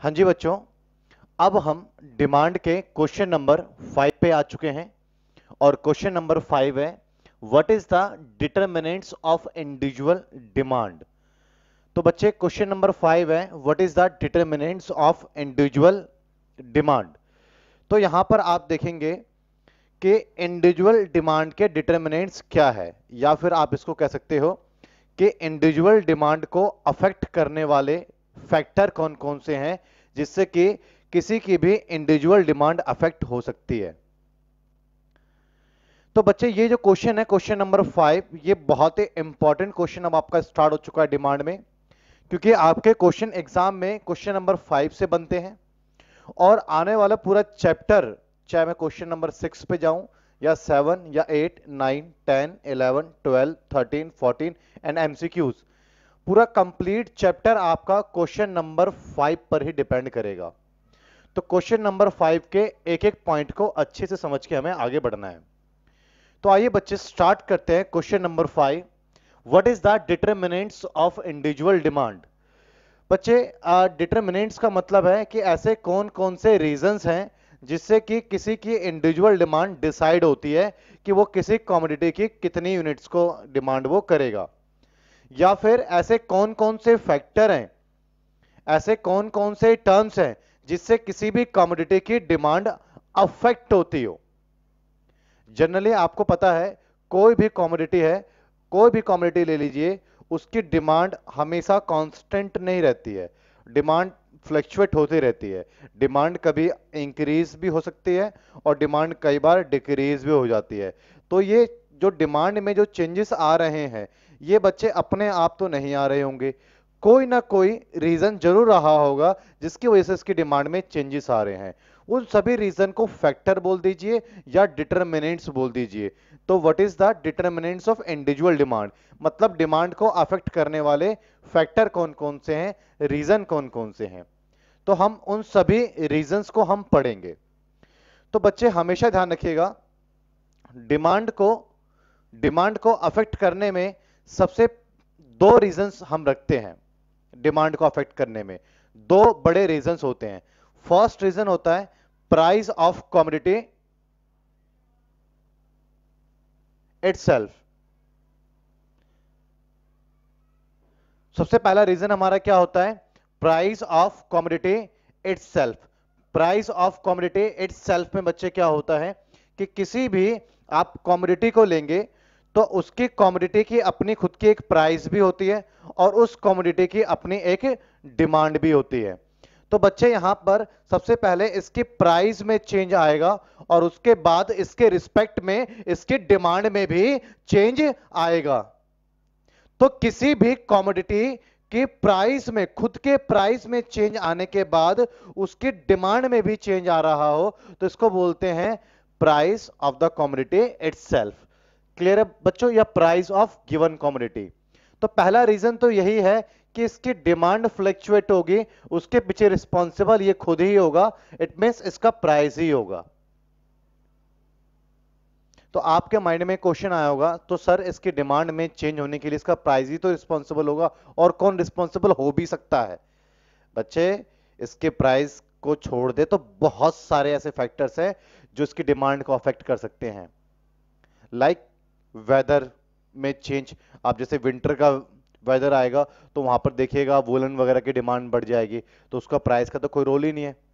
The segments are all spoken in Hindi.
हाँ जी बच्चों, अब हम डिमांड के क्वेश्चन नंबर 5 पे आ चुके हैं और क्वेश्चन नंबर 5 है what is the determinants of individual demand. तो बच्चे क्वेश्चन नंबर 5 है what is the determinants of individual demand. तो यहां पर आप देखेंगे कि इंडिविजुअल डिमांड के डिटरमिनेंट्स क्या है, या फिर आप इसको कह सकते हो कि इंडिविजुअल डिमांड को अफेक्ट करने वाले फैक्टर कौन कौन से हैं जिससे कि किसी की भी इंडिविजुअल डिमांड अफेक्ट हो सकती है। तो बच्चे ये जो क्वेश्चन है क्वेश्चन नंबर 5, ये बहुत ही इंपॉर्टेंट क्वेश्चन अब आपका स्टार्ट हो चुका है डिमांड में, क्योंकि आपके क्वेश्चन एग्जाम में क्वेश्चन नंबर 5 से बनते हैं और आने वाला पूरा चैप्टर, चाहे मैं क्वेश्चन नंबर 6 पे जाऊं या 7 या 8 9 10 11 12 13 14 एंड एमसीक्यूज, पूरा कंप्लीट चैप्टर आपका क्वेश्चन नंबर 5 पर ही डिपेंड करेगा। तो क्वेश्चन नंबर 5 के एक एक पॉइंट को अच्छे से समझ के हमें आगे बढ़ना है। तो आइए बच्चे स्टार्ट करते हैं question number 5, what is the determinants of individual demand. बच्चे डिटरमिनेंट्स का मतलब है कि ऐसे कौन कौन से रीजंस हैं जिससे कि किसी की इंडिविजुअल डिमांड डिसाइड होती है कि वो किसी कमोडिटी की कितनी यूनिट्स को डिमांड वो करेगा, या फिर ऐसे कौन कौन से फैक्टर हैं, ऐसे कौन कौन से टर्म्स हैं जिससे किसी भी कमोडिटी की डिमांड अफेक्ट होती हो। जनरली आपको पता है कोई भी कमोडिटी है, कोई भी कमोडिटी ले लीजिए, उसकी डिमांड हमेशा कांस्टेंट नहीं रहती है, डिमांड फ्लक्चुएट होती रहती है। डिमांड कभी इंक्रीज भी हो सकती है और डिमांड कई बार डिक्रीज भी हो जाती है। तो ये जो डिमांड में जो चेंजेस आ रहे हैं, ये बच्चे अपने आप तो नहीं आ रहे होंगे, कोई ना कोई रीजन जरूर रहा होगा जिसकी वजह से इसकी डिमांड में चेंजेस आ रहे हैं। उन सभी रीजन को फैक्टर बोल दीजिए या डिटरमिनेंट्स बोल दीजिए। तो what is the determinants of individual demand, मतलब डिमांड को अफेक्ट करने वाले फैक्टर कौन कौन से हैं, रीजन कौन कौन से हैं। तो हम उन सभी रीजंस को हम पढ़ेंगे। तो बच्चे हमेशा ध्यान रखिएगा, डिमांड को अफेक्ट करने में सबसे दो रीजंस हम रखते हैं। डिमांड को अफेक्ट करने में दो बड़े रीजंस होते हैं। फर्स्ट रीजन होता है प्राइस ऑफ कमोडिटी इटसेल्फ। सबसे पहला रीजन हमारा क्या होता है, price of commodity itself. Price of commodity itself में बच्चे क्या होता है कि किसी भी आप कमोडिटी को लेंगे तो उसकी कमोडिटी की अपनी खुद की एक प्राइस भी होती है और उस कमोडिटी की अपनी एक डिमांड भी होती है। तो बच्चे यहां पर सबसे पहले इसकी प्राइस में चेंज आएगा और उसके बाद इसके रिस्पेक्ट में इसकी डिमांड में भी चेंज आएगा। तो किसी भी कमोडिटी की प्राइस में, खुद के प्राइस में चेंज आने के बाद उसकी डिमांड में भी चेंज आ रहा हो तो इसको बोलते हैं price of the commodity itself. Clear है बच्चों, या प्राइस ऑफ गिवन कमोडिटी। तो पहला रीजन तो यही है कि इसकी डिमांड फ्लक्चुएट होगी, उसके पीछे रिस्पॉन्सिबल ये खुद ही होगा, इट मींस इसका प्राइस ही होगा। तो आपके माइंड में क्वेश्चन आया होगा तो सर इसकी डिमांड में चेंज होने के लिए इसका प्राइस ही तो रिस्पॉन्सिबल होगा, और कौन रिस्पॉन्सिबल हो भी सकता है। बच्चे इसके प्राइस को छोड़ दे तो बहुत सारे ऐसे फैक्टर्स हैं जो इसकी डिमांड को अफेक्ट कर सकते हैं। लाइक वेदर में चेंज, आप जैसे विंटर का वेदर आएगा तो वहां पर देखिएगा वूलन वगैरह की डिमांड बढ़ जाएगी, तो उसका प्राइस का तो कोई रोल ही नहीं है।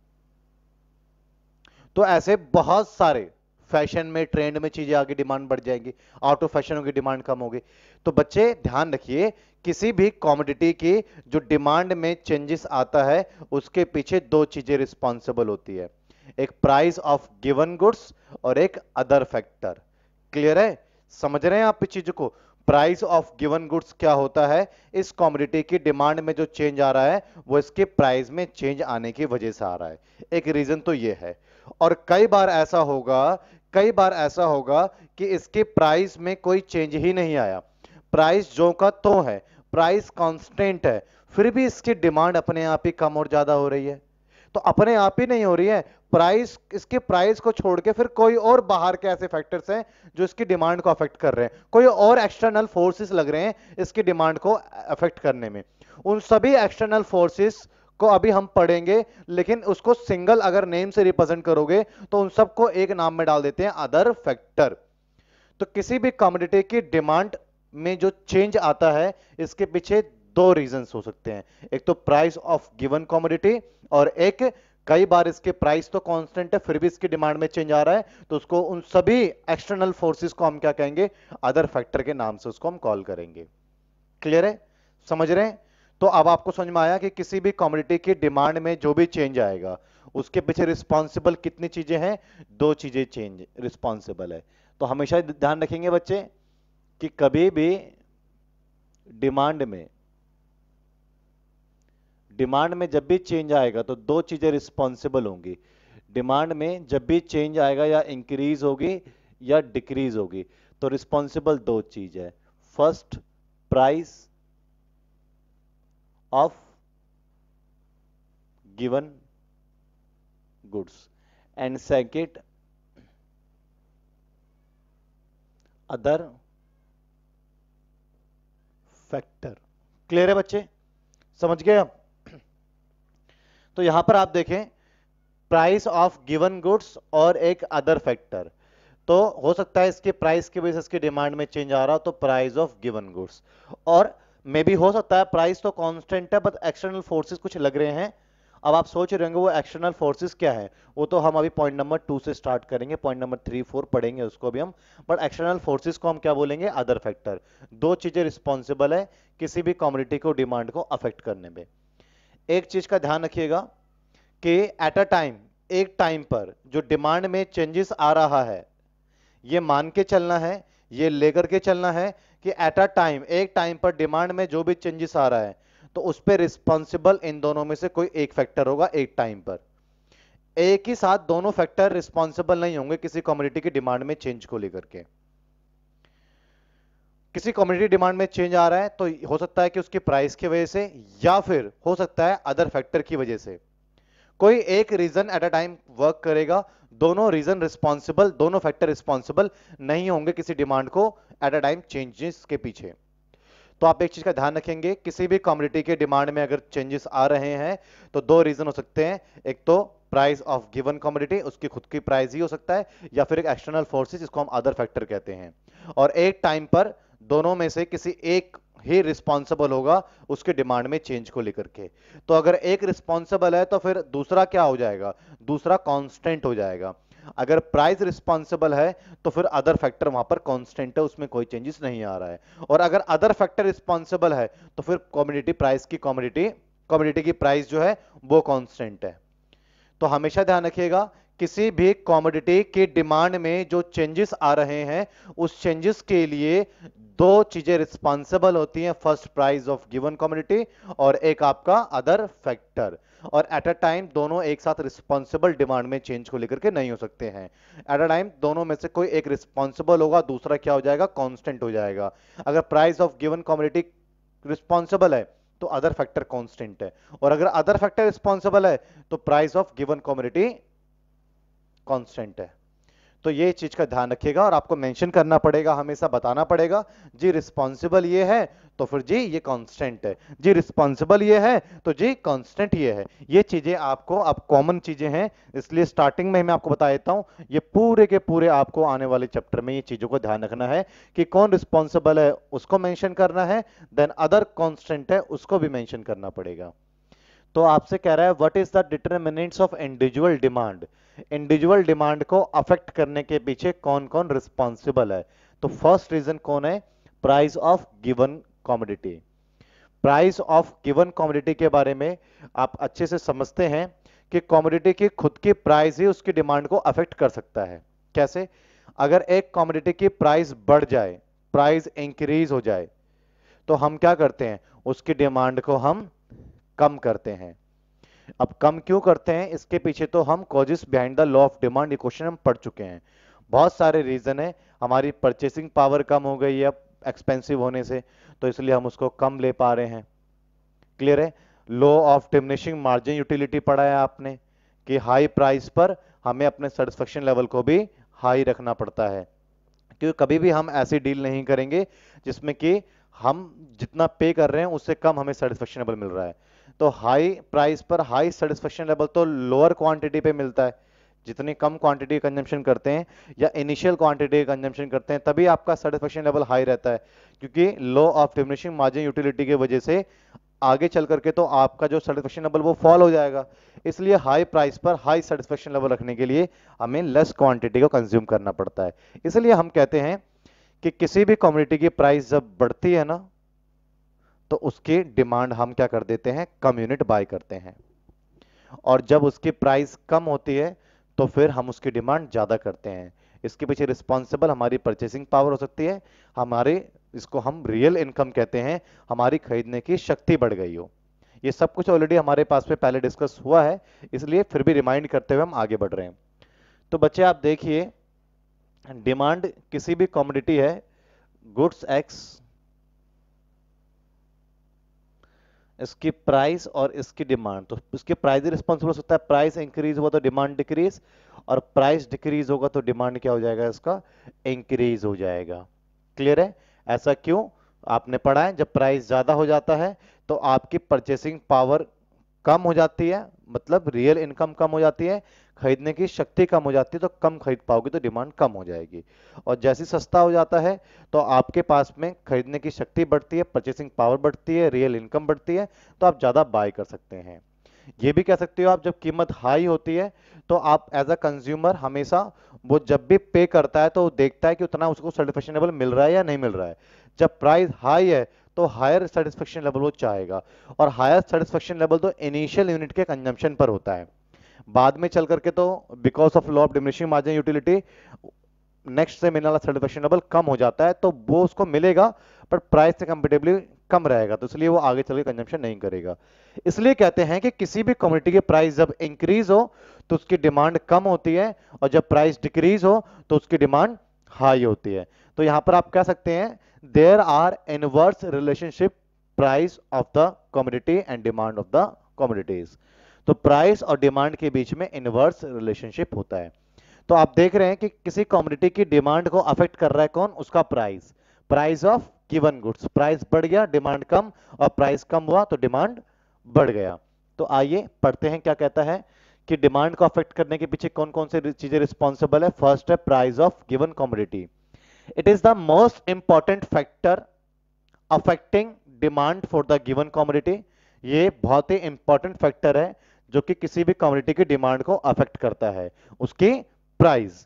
तो ऐसे बहुत सारे फैशन में, ट्रेंड में चीजें आगे डिमांड बढ़ जाएंगी, आउट ऑफ फैशन होगी, डिमांड कम होगी। तो बच्चे ध्यान रखिए, किसी भी कमोडिटी की जो डिमांड में चेंजेस आता है उसके पीछे दो चीजें रिस्पॉन्सिबल होती है, एक प्राइस ऑफ गिवन गुड्स और एक अदर फैक्टर। क्लियर है, समझ रहे हैं आप इस चीज को। प्राइस ऑफ गिवन गुड्स क्या होता है, इस कमोडिटी की डिमांड में जो चेंज आ रहा है वो इसके प्राइस में चेंज आने की वजह से आ रहा है, एक रीजन तो ये है। और कई बार ऐसा होगा कि इसके प्राइस में कोई चेंज ही नहीं आया, प्राइस जो का तो है, प्राइस कांस्टेंट है, फिर भी इसकी डिमांड अपने आप ही कम और ज्यादा हो रही है। तो अपने आप ही नहीं हो रही है, प्राइस, इसके प्राइस को छोड़ के फिर कोई और बाहर के ऐसे फैक्टर्स हैं जो इसकी डिमांड को अफेक्ट कर रहे हैं, कोई और एक्सटर्नल फोर्सेस लग रहे हैं इसकी डिमांड को अफेक्ट करने में। उन सभी एक्सटर्नल फोर्सेस को अभी हम पढ़ेंगे, लेकिन उसको सिंगल अगर नेम से रिप्रेजेंट करोगे तो उन सबको एक नाम में डाल देते हैं अदर फैक्टर। तो किसी भी कमोडिटी की डिमांड में जो चेंज आता है, इसके पीछे दो रीजंस हो सकते हैं। एक तो प्राइस ऑफ गिवन कमोडिटी, और एक कई बार इसके प्राइस तो कांस्टेंट है फिर भी इसकी डिमांड में चेंज आ रहा है, तो उसको उन सभी एक्सटर्नल फोर्सेस को हम क्या कहेंगे, अदर फैक्टर के नाम से उसको हम कॉल करेंगे। क्लियर है, समझ रहे हैं? तो अब आपको समझ में आया कि किसी भी कमोडिटी की डिमांड में जो भी चेंज आएगा उसके पीछे रिस्पॉन्सिबल कितनी चीजें हैं, दो चीजें चेंज रिस्पॉन्सिबल है। तो हमेशा ध्यान रखेंगे बच्चे कि कभी भी डिमांड में जब भी चेंज आएगा तो दो चीजें रिस्पॉन्सिबल होंगी। डिमांड में जब भी चेंज आएगा या इंक्रीज होगी या डिक्रीज होगी, तो रिस्पॉन्सिबल दो चीज है। First, price of given goods, and second other factor. Clear है बच्चे, समझ गए आप? तो यहां पर आप देखें प्राइस ऑफ गिवन गुड्स और एक अदर फैक्टर, तो हो सकता है इसके प्राइस की वजह से इसकी डिमांड में चेंज आ रहा तो प्राइस ऑफ गिवन गुड्स, और मे भी हो सकता है प्राइस तो कांस्टेंट है बट एक्सटर्नल फोर्सेस कुछ लग रहे हैं। अब आप सोच रहे होंगे वो एक्सटर्नल फोर्सेस क्या है, वो तो हम अभी पॉइंट नंबर 2 से स्टार्ट करेंगे, पॉइंट नंबर 3 4 पढ़ेंगे उसको भी हम। बट एक्सटर्नल फोर्सेस को हम क्या बोलेंगे, अदर फैक्टर। दो चीजें रिस्पॉन्सिबल है किसी भी कमोडिटी को डिमांड को अफेक्ट करने में। एक चीज का ध्यान रखिएगा कि एट अ टाइम, एक टाइम पर जो डिमांड में चेंजेस आ रहा है, ये मान के चलना है, ये लेकर के चलना है कि एट अ टाइम, एक टाइम पर डिमांड में जो भी चेंजेस आ रहा है तो उस पर रिस्पॉन्सिबल इन दोनों में से कोई एक फैक्टर होगा एक टाइम पर। एक ही साथ दोनों फैक्टर रिस्पॉन्सिबल नहीं होंगे किसी कमोडिटी की डिमांड में चेंज को लेकर के। किसी कमोडिटी डिमांड में चेंज आ रहा है तो हो सकता है कि उसकी प्राइस की वजह से, या फिर हो सकता है अदर फैक्टर की वजह से। कोई एक reason at a time work करेगा, दोनों रीजन रिस्पॉन्सिबल, दोनों फैक्टर रिस्पॉन्सिबल नहीं होंगे किसी डिमांड को एट अ टाइम चेंजेस के पीछे। तो आप एक चीज का ध्यान रखेंगे, किसी भी कमोडिटी के डिमांड में अगर चेंजेस आ रहे हैं तो दो रीजन हो सकते हैं। एक तो प्राइस ऑफ गिवन कमोडिटी, उसकी खुद की प्राइस ही हो सकता है, या फिर एक एक्सटर्नल फोर्सेस जिसको हम अदर फैक्टर कहते हैं। और एक टाइम पर दोनों में से किसी एक ही रिस्पॉन्सिबल होगा उसके डिमांड में चेंज को लेकर के। तो अगर एक रिस्पॉन्सिबल है तो फिर दूसरा क्या हो जाएगा, दूसरा कांस्टेंट हो जाएगा। अगर प्राइस रिस्पॉन्सिबल है तो फिर अदर फैक्टर वहां पर कांस्टेंट है, उसमें कोई चेंजेस नहीं आ रहा है। और अगर अदर फैक्टर रिस्पॉन्सिबल है तो फिर कमोडिटी प्राइस की कमोडिटी की प्राइस जो है वो कांस्टेंट है। तो हमेशा ध्यान रखिएगा किसी भी कमोडिटी की डिमांड में जो चेंजेस आ रहे हैं उस चेंजेस के लिए दो चीजें रिस्पॉन्सिबल होती हैं। First, price of given commodity, और एक आपका अदर फैक्टर। और एट अ टाइम दोनों एक साथ रिस्पॉन्सिबल डिमांड में चेंज को लेकर के नहीं हो सकते हैं। एट अ टाइम दोनों में से कोई एक रिस्पॉन्सिबल होगा, दूसरा क्या हो जाएगा, कांस्टेंट हो जाएगा। अगर price of given commodity responsible है तो अदर फैक्टर कांस्टेंट है, और अगर अदर फैक्टर रिस्पॉन्सिबल है तो price of given commodity constant है। तो ये चीज का ध्यान रखिएगा और आपको मेंशन करना पड़ेगा, हमेशा बताना पड़ेगा जी रिस्पॉन्सिबल ये है तो फिर जी ये कांस्टेंट है, जी रिस्पॉन्सिबल ये है तो जी कांस्टेंट ये है। ये चीजें आपको अब कॉमन चीजें हैं, इसलिए स्टार्टिंग में मैं आपको बता देता हूं, ये पूरे के पूरे आपको आने वाले चैप्टर में ये चीजों को ध्यान रखना है कि कौन रिस्पॉन्सिबल है उसको मेंशन करना है, देन अदर कांस्टेंट है उसको भी मेंशन करना पड़ेगा। तो आपसे कह रहा है what is the determinants of individual demand, individual demand को अफेक्ट करने के पीछे कौन कौन रिस्पॉन्सिबल है। तो फर्स्ट रीजन कौन है, price of given commodity. Price of given commodity के बारे में आप अच्छे से समझते हैं कि कमोडिटी की खुद की प्राइस ही उसकी डिमांड को अफेक्ट कर सकता है। कैसे, अगर एक कमोडिटी की प्राइस बढ़ जाए, प्राइस इंक्रीज हो जाए, तो हम क्या करते हैं, उसकी डिमांड को हम कम करते हैं। अब कम क्यों करते हैं, इसके पीछे तो हम causes behind the law of demand equation हम पढ़ चुके हैं। बहुत सारे रीजन है, हमारी परचेसिंग पावर कम हो गई है एक्सपेंसिव होने से, तो इसलिए हम उसको कम ले पा रहे हैं। क्लियर है। Law of diminishing marginal utility पढ़ा है आपने कि हाई प्राइस पर हमें अपने सेटिस्फेक्शन लेवल को भी हाई रखना पड़ता है, क्योंकि कभी भी हम ऐसी डील नहीं करेंगे जिसमें कि हम जितना पे कर रहे हैं उससे कम हमें सेटिस्फेक्शन लेवल मिल रहा है। तो हाई प्राइस पर हाई सेटिस्फेक्शन लेवल तो लोअर क्वांटिटी पे मिलता है। जितनी कम क्वांटिटी कंजम्पशन करते हैं या इनिशियल क्वांटिटी कंजम्पशन करते हैं तभी आपका सेटिस्फेक्शन लेवल हाई रहता है, क्योंकि law of diminishing marginal utility की वजह से आगे चल करके तो आपका जो सेटिस्फेक्शन लेवल वो फॉल हो जाएगा। इसलिए हाई प्राइस पर हाई सेटिस्फेक्शन लेवल रखने के लिए हमें लेस क्वांटिटी को कंज्यूम करना पड़ता है। इसलिए हम कहते हैं कि किसी भी कमोडिटी की प्राइस जब बढ़ती है ना तो उसकी डिमांड हम क्या कर देते हैं, कम यूनिट बाय करते हैं, और जब उसकी प्राइस कम होती है तो फिर हम उसकी डिमांड ज्यादा करते हैं। इसके पीछे रिस्पॉन्सिबल हमारी परचेसिंग पावर हो सकती है, हमारे इसको हम रियल इनकम कहते हैं, हमारी खरीदने की शक्ति बढ़ गई हो। ये सब कुछ ऑलरेडी हमारे पास में पहले डिस्कस हुआ है, इसलिए फिर भी रिमाइंड करते हुए हम आगे बढ़ रहे हैं। तो बच्चे आप देखिए, डिमांड किसी भी कमोडिटी है, गुड्स एक्स, इसकी प्राइस और इसकी डिमांड, तो इसकी प्राइस रिस्पॉन्सिबल हो सकता है, प्राइस इंक्रीज हुआ तो डिमांड डिक्रीज, और प्राइस डिक्रीज होगा तो डिमांड क्या हो जाएगा, इसका इंक्रीज हो जाएगा। क्लियर है? ऐसा क्यों? आपने पढ़ा है जब प्राइस ज्यादा हो जाता है तो आपकी परचेसिंग पावर कम हो जाती है, मतलब रियल इनकम कम हो जाती है, खरीदने की शक्ति कम हो जाती है, तो कम खरीद पाओगे तो डिमांड कम हो जाएगी। और जैसे सस्ता हो जाता है तो आपके पास में खरीदने की शक्ति बढ़ती है, परचेसिंग पावर बढ़ती है, रियल इनकम बढ़ती है, तो आप ज्यादा बाय कर सकते हैं। ये भी कह सकते हो आप, जब कीमत हाई होती है तो आप एज अ कंज्यूमर हमेशा वो जब भी पे करता है तो देखता है कि उतना उसको सेटिस्फेक्शन लेवल मिल रहा है या नहीं मिल रहा है। जब प्राइस हाई है तो हायर सेटिस्फेक्शन लेवल वो चाहेगा, और हायर सेटिस्फेक्शन लेवल तो इनिशियल यूनिट के कंजम्पशन पर होता है। बाद में चल करके तो because of law of diminishing marginal utility next से मिलने वाला सेटिस्फेक्शन लेवल कम हो जाता है, तो वो उसको मिलेगा पर प्राइस से कंपेरेटिवली कम रहेगा, तो इसलिए वो आगे चल के कंजम्पशन नहीं करेगा। इसलिए कहते हैं कि किसी भी कमोडिटी की प्राइस जब इंक्रीज हो तो उसकी डिमांड कम होती है, और जब प्राइस डिक्रीज हो तो उसकी डिमांड हाई होती है। तो यहां पर आप कह सकते हैं there are inverse relationship price of the commodity and demand of the commodities. तो प्राइस और डिमांड के बीच में इनवर्स रिलेशनशिप होता है। तो आप देख रहे हैं कि किसी कमोडिटी की डिमांड को अफेक्ट कर रहा है कौन, उसका price, price of given goods, price बढ़ गया डिमांड कम, और प्राइस कम हुआ तो डिमांड बढ़ गया। तो आइए पढ़ते हैं क्या कहता है कि डिमांड को अफेक्ट करने के पीछे कौन कौन से चीजें रिस्पॉन्सिबल है। फर्स्ट है price of given commodity. It is the most important factor affecting demand for the given commodity. ये बहुत ही इंपॉर्टेंट फैक्टर है जो कि किसी भी कमोडिटी की डिमांड को अफेक्ट करता है, उसकी price.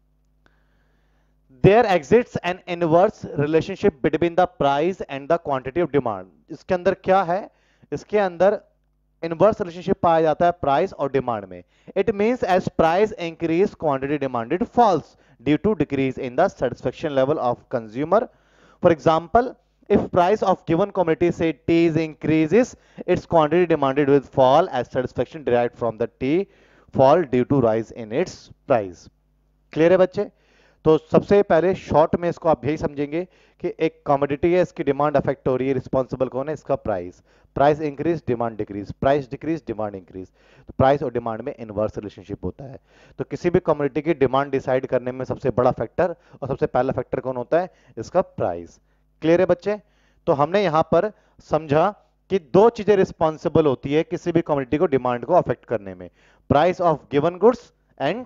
There exists an inverse relationship between the price and the quantity of demand. इसके अंदर क्या है, इसके अंदर इनवर्स रिलेशनशिप पाया जाता है प्राइस और डिमांड में। It means as price increase quantity demanded falls due to decrease in the satisfaction level of consumer. For example, if price of given commodity say tea is increases, its quantity demanded will fall as satisfaction derived from the tea fall due to rise in its price. Clear है बच्चे? तो सबसे पहले शॉर्ट में इसको आप यही समझेंगे कि एक कमोडिटी है, इसकी डिमांड अफेक्ट हो रही है, रिस्पॉन्सिबल कौन है, इसका price. Price increase demand decrease, price decrease demand increase, तो प्राइस और डिमांड में इनवर्स रिलेशनशिप होता है। तो किसी भी कमोडिटी की डिमांड डिसाइड करने में सबसे बड़ा फैक्टर और सबसे पहला फैक्टर कौन होता है, इसका प्राइस। क्लियर है बच्चे? तो हमने यहां पर समझा कि दो चीजें रिस्पॉन्सिबल होती है किसी भी कमोडिटी को डिमांड को अफेक्ट करने में, price of given goods and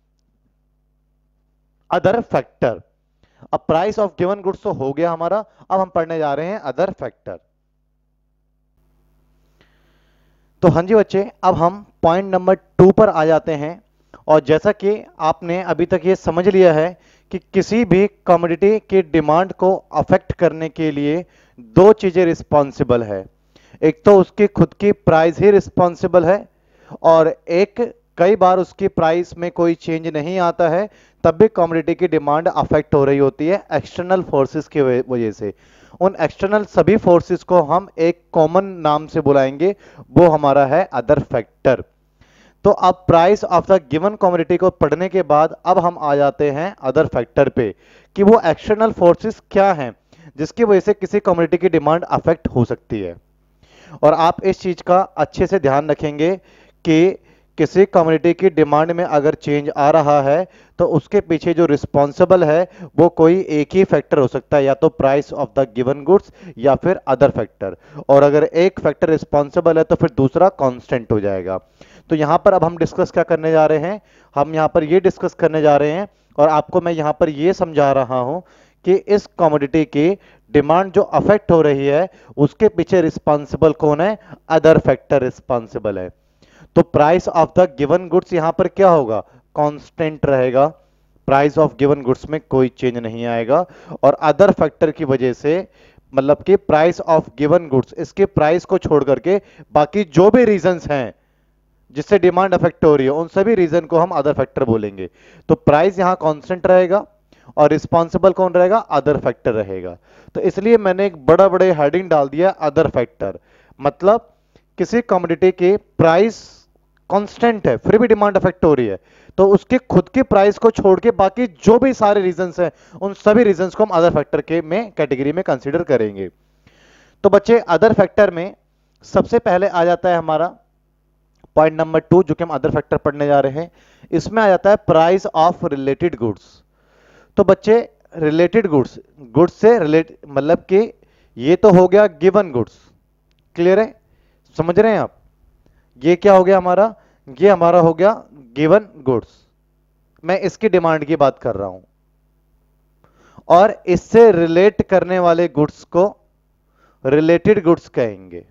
other factor. अब प्राइस ऑफ गिवन गुड्स तो हो गया हमारा, अब हम पढ़ने जा रहे हैं अदर फैक्टर। तो हाँ जी बच्चे, अब हम पॉइंट नंबर 2 पर आ जाते हैं। और जैसा कि आपने अभी तक ये समझ लिया है कि किसी भी कमोडिटी की डिमांड को अफेक्ट करने के लिए दो चीजें रिस्पॉन्सिबल है, एक तो उसकी खुद की प्राइस ही रिस्पॉन्सिबल है, और एक कई बार उसकी प्राइस में कोई चेंज नहीं आता है तब भी कमोडिटी की डिमांड अफेक्ट हो रही होती है एक्सटर्नल फोर्सेस की वजह से। उन एक्सटर्नल सभी फोर्सेस को हम एक कॉमन नाम से बुलाएंगे, वो हमारा है अदर फैक्टर। तो अब price of the given commodity को पढ़ने के बाद अब हम आ जाते हैं अदर फैक्टर पे कि वो एक्सटर्नल फोर्सेस क्या हैं जिसकी वजह से किसी कमोडिटी की डिमांड अफेक्ट हो सकती है। और आप इस चीज का अच्छे से ध्यान रखेंगे कि किसी कम्युनिटी की डिमांड में अगर चेंज आ रहा है तो उसके पीछे जो रिस्पॉन्सिबल है वो कोई एक ही फैक्टर हो सकता है, या तो price of the given goods या फिर अदर फैक्टर, और अगर एक फैक्टर रिस्पॉन्सिबल है तो फिर दूसरा कांस्टेंट हो जाएगा। तो यहां पर अब हम डिस्कस क्या करने जा रहे हैं, हम यहां पर ये डिस्कस करने जा रहे हैं और आपको मैं यहां पर ये समझा रहा हूं कि इस कमोडिटी की डिमांड जो अफेक्ट हो रही है उसके पीछे रिस्पॉन्सिबल कौन है, अदर फैक्टर रिस्पॉन्सिबल है। तो price of the given goods यहां पर क्या होगा, कांस्टेंट रहेगा, प्राइस ऑफ गिवन गुड्स में कोई चेंज नहीं आएगा। और अदर फैक्टर की वजह से मतलब कि प्राइस ऑफ गिवन गुड्स, इसके प्राइस को छोड़ करके बाकी जो भी रीजंस हैं जिससे डिमांड अफेक्ट हो रही है उन सभी रीजन को हम अदर फैक्टर बोलेंगे। तो प्राइस यहां कांस्टेंट रहेगा और रिस्पॉन्सिबल कौन रहेगा, अदर फैक्टर रहेगा। तो इसलिए मैंने एक बड़ा बड़े हेडिंग डाल दिया अदर फैक्टर, मतलब किसी कमोडिटी के प्राइस कांस्टेंट है फिर भी डिमांड अफेक्ट हो रही है तो उसके खुद के प्राइस को छोड़ के बाकी जो भी सारे रीजंस हैं उन सभी रीजंस को हम अदर फैक्टर के में कैटेगरी में कंसीडर करेंगे। तो बच्चे अदर फैक्टर में सबसे पहले आ जाता है हमारा पॉइंट नंबर 2 जो कि हम अदर फैक्टर पढ़ने जा रहे हैं, इसमें आ जाता है प्राइस ऑफ रिलेटेड गुड्स। तो बच्चे रिलेटेड गुड्स, गुड्स से रिलेट मतलब कि ये तो हो गया गिवन गुड्स, क्लियर है, समझ रहे हैं आप, ये क्या हो गया हमारा, ये हमारा हो गया गिवन गुड्स, मैं इसकी डिमांड की बात कर रहा हूं, और इससे रिलेट करने वाले गुड्स को रिलेटेड गुड्स कहेंगे।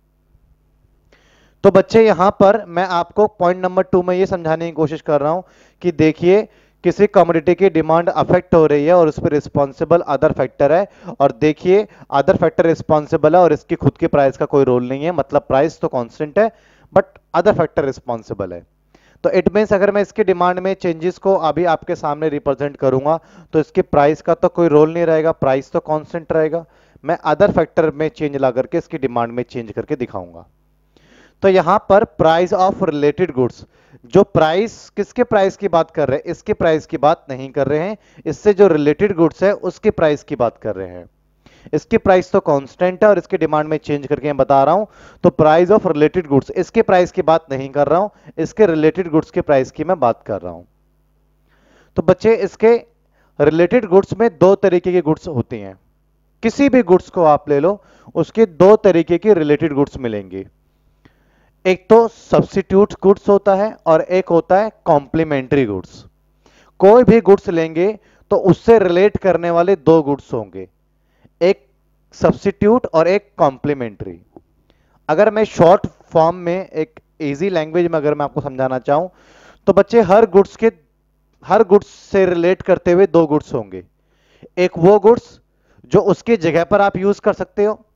तो बच्चे यहां पर मैं आपको पॉइंट नंबर 2 में ये समझाने की कोशिश कर रहा हूं कि देखिए किसी कमोडिटी की डिमांड अफेक्ट हो रही है और उस पर रिस्पॉन्सिबल अदर फैक्टर है, और देखिए अदर फैक्टर रिस्पॉन्सिबल है और इसकी खुद के प्राइस का कोई रोल नहीं है, मतलब प्राइस तो कांस्टेंट है बट अदर फैक्टर रिस्पॉन्सिबल है। तो इट मींस अगर मैं इसकी डिमांड में चेंजेस को अभी आपके सामने रिप्रेजेंट करूंगा तो इसके प्राइस का तो कोई रोल नहीं रहेगा, प्राइस तो कांस्टेंट रहेगा, मैं अदर फैक्टर में चेंज ला करके इसकी डिमांड में चेंज करके दिखाऊंगा। तो यहां पर प्राइस ऑफ रिलेटेड गुड्स, जो प्राइस किसके प्राइस की बात कर रहे हैं, इसके प्राइस की बात नहीं कर रहे हैं, इससे जो रिलेटेड गुड्स है उसके प्राइस की बात कर रहे हैं। इसकी प्राइस तो कांस्टेंट है और इसकी डिमांड में चेंज करके मैं बता रहा हूं, तो प्राइस ऑफ रिलेटेड गुड्स, इसके प्राइस की बात नहीं कर रहा हूं, इसके रिलेटेड गुड्स के प्राइस की मैं बात कर रहा हूं। तो बच्चे इसके रिलेटेड गुड्स में दो तरीके की गुड्स होती हैं, किसी भी गुड्स को आप ले लो उसके दो तरीके की रिलेटेड गुड्स मिलेंगे, एक तो सब्स्टिट्यूट गुड्स होता है और एक होता है कॉम्प्लीमेंट्री गुड्स। कोई भी गुड्स लेंगे तो उससे रिलेट करने वाले दो गुड्स होंगे, एक सब्स्टिट्यूट और एक कॉम्प्लीमेंट्री। अगर मैं शॉर्ट फॉर्म में एक इजी लैंग्वेज में अगर मैं आपको समझाना चाहूं तो बच्चे हर गुड्स से रिलेट करते हुए दो गुड्स होंगे, एक वो गुड्स जो उसकी जगह पर आप यूज कर सकते हो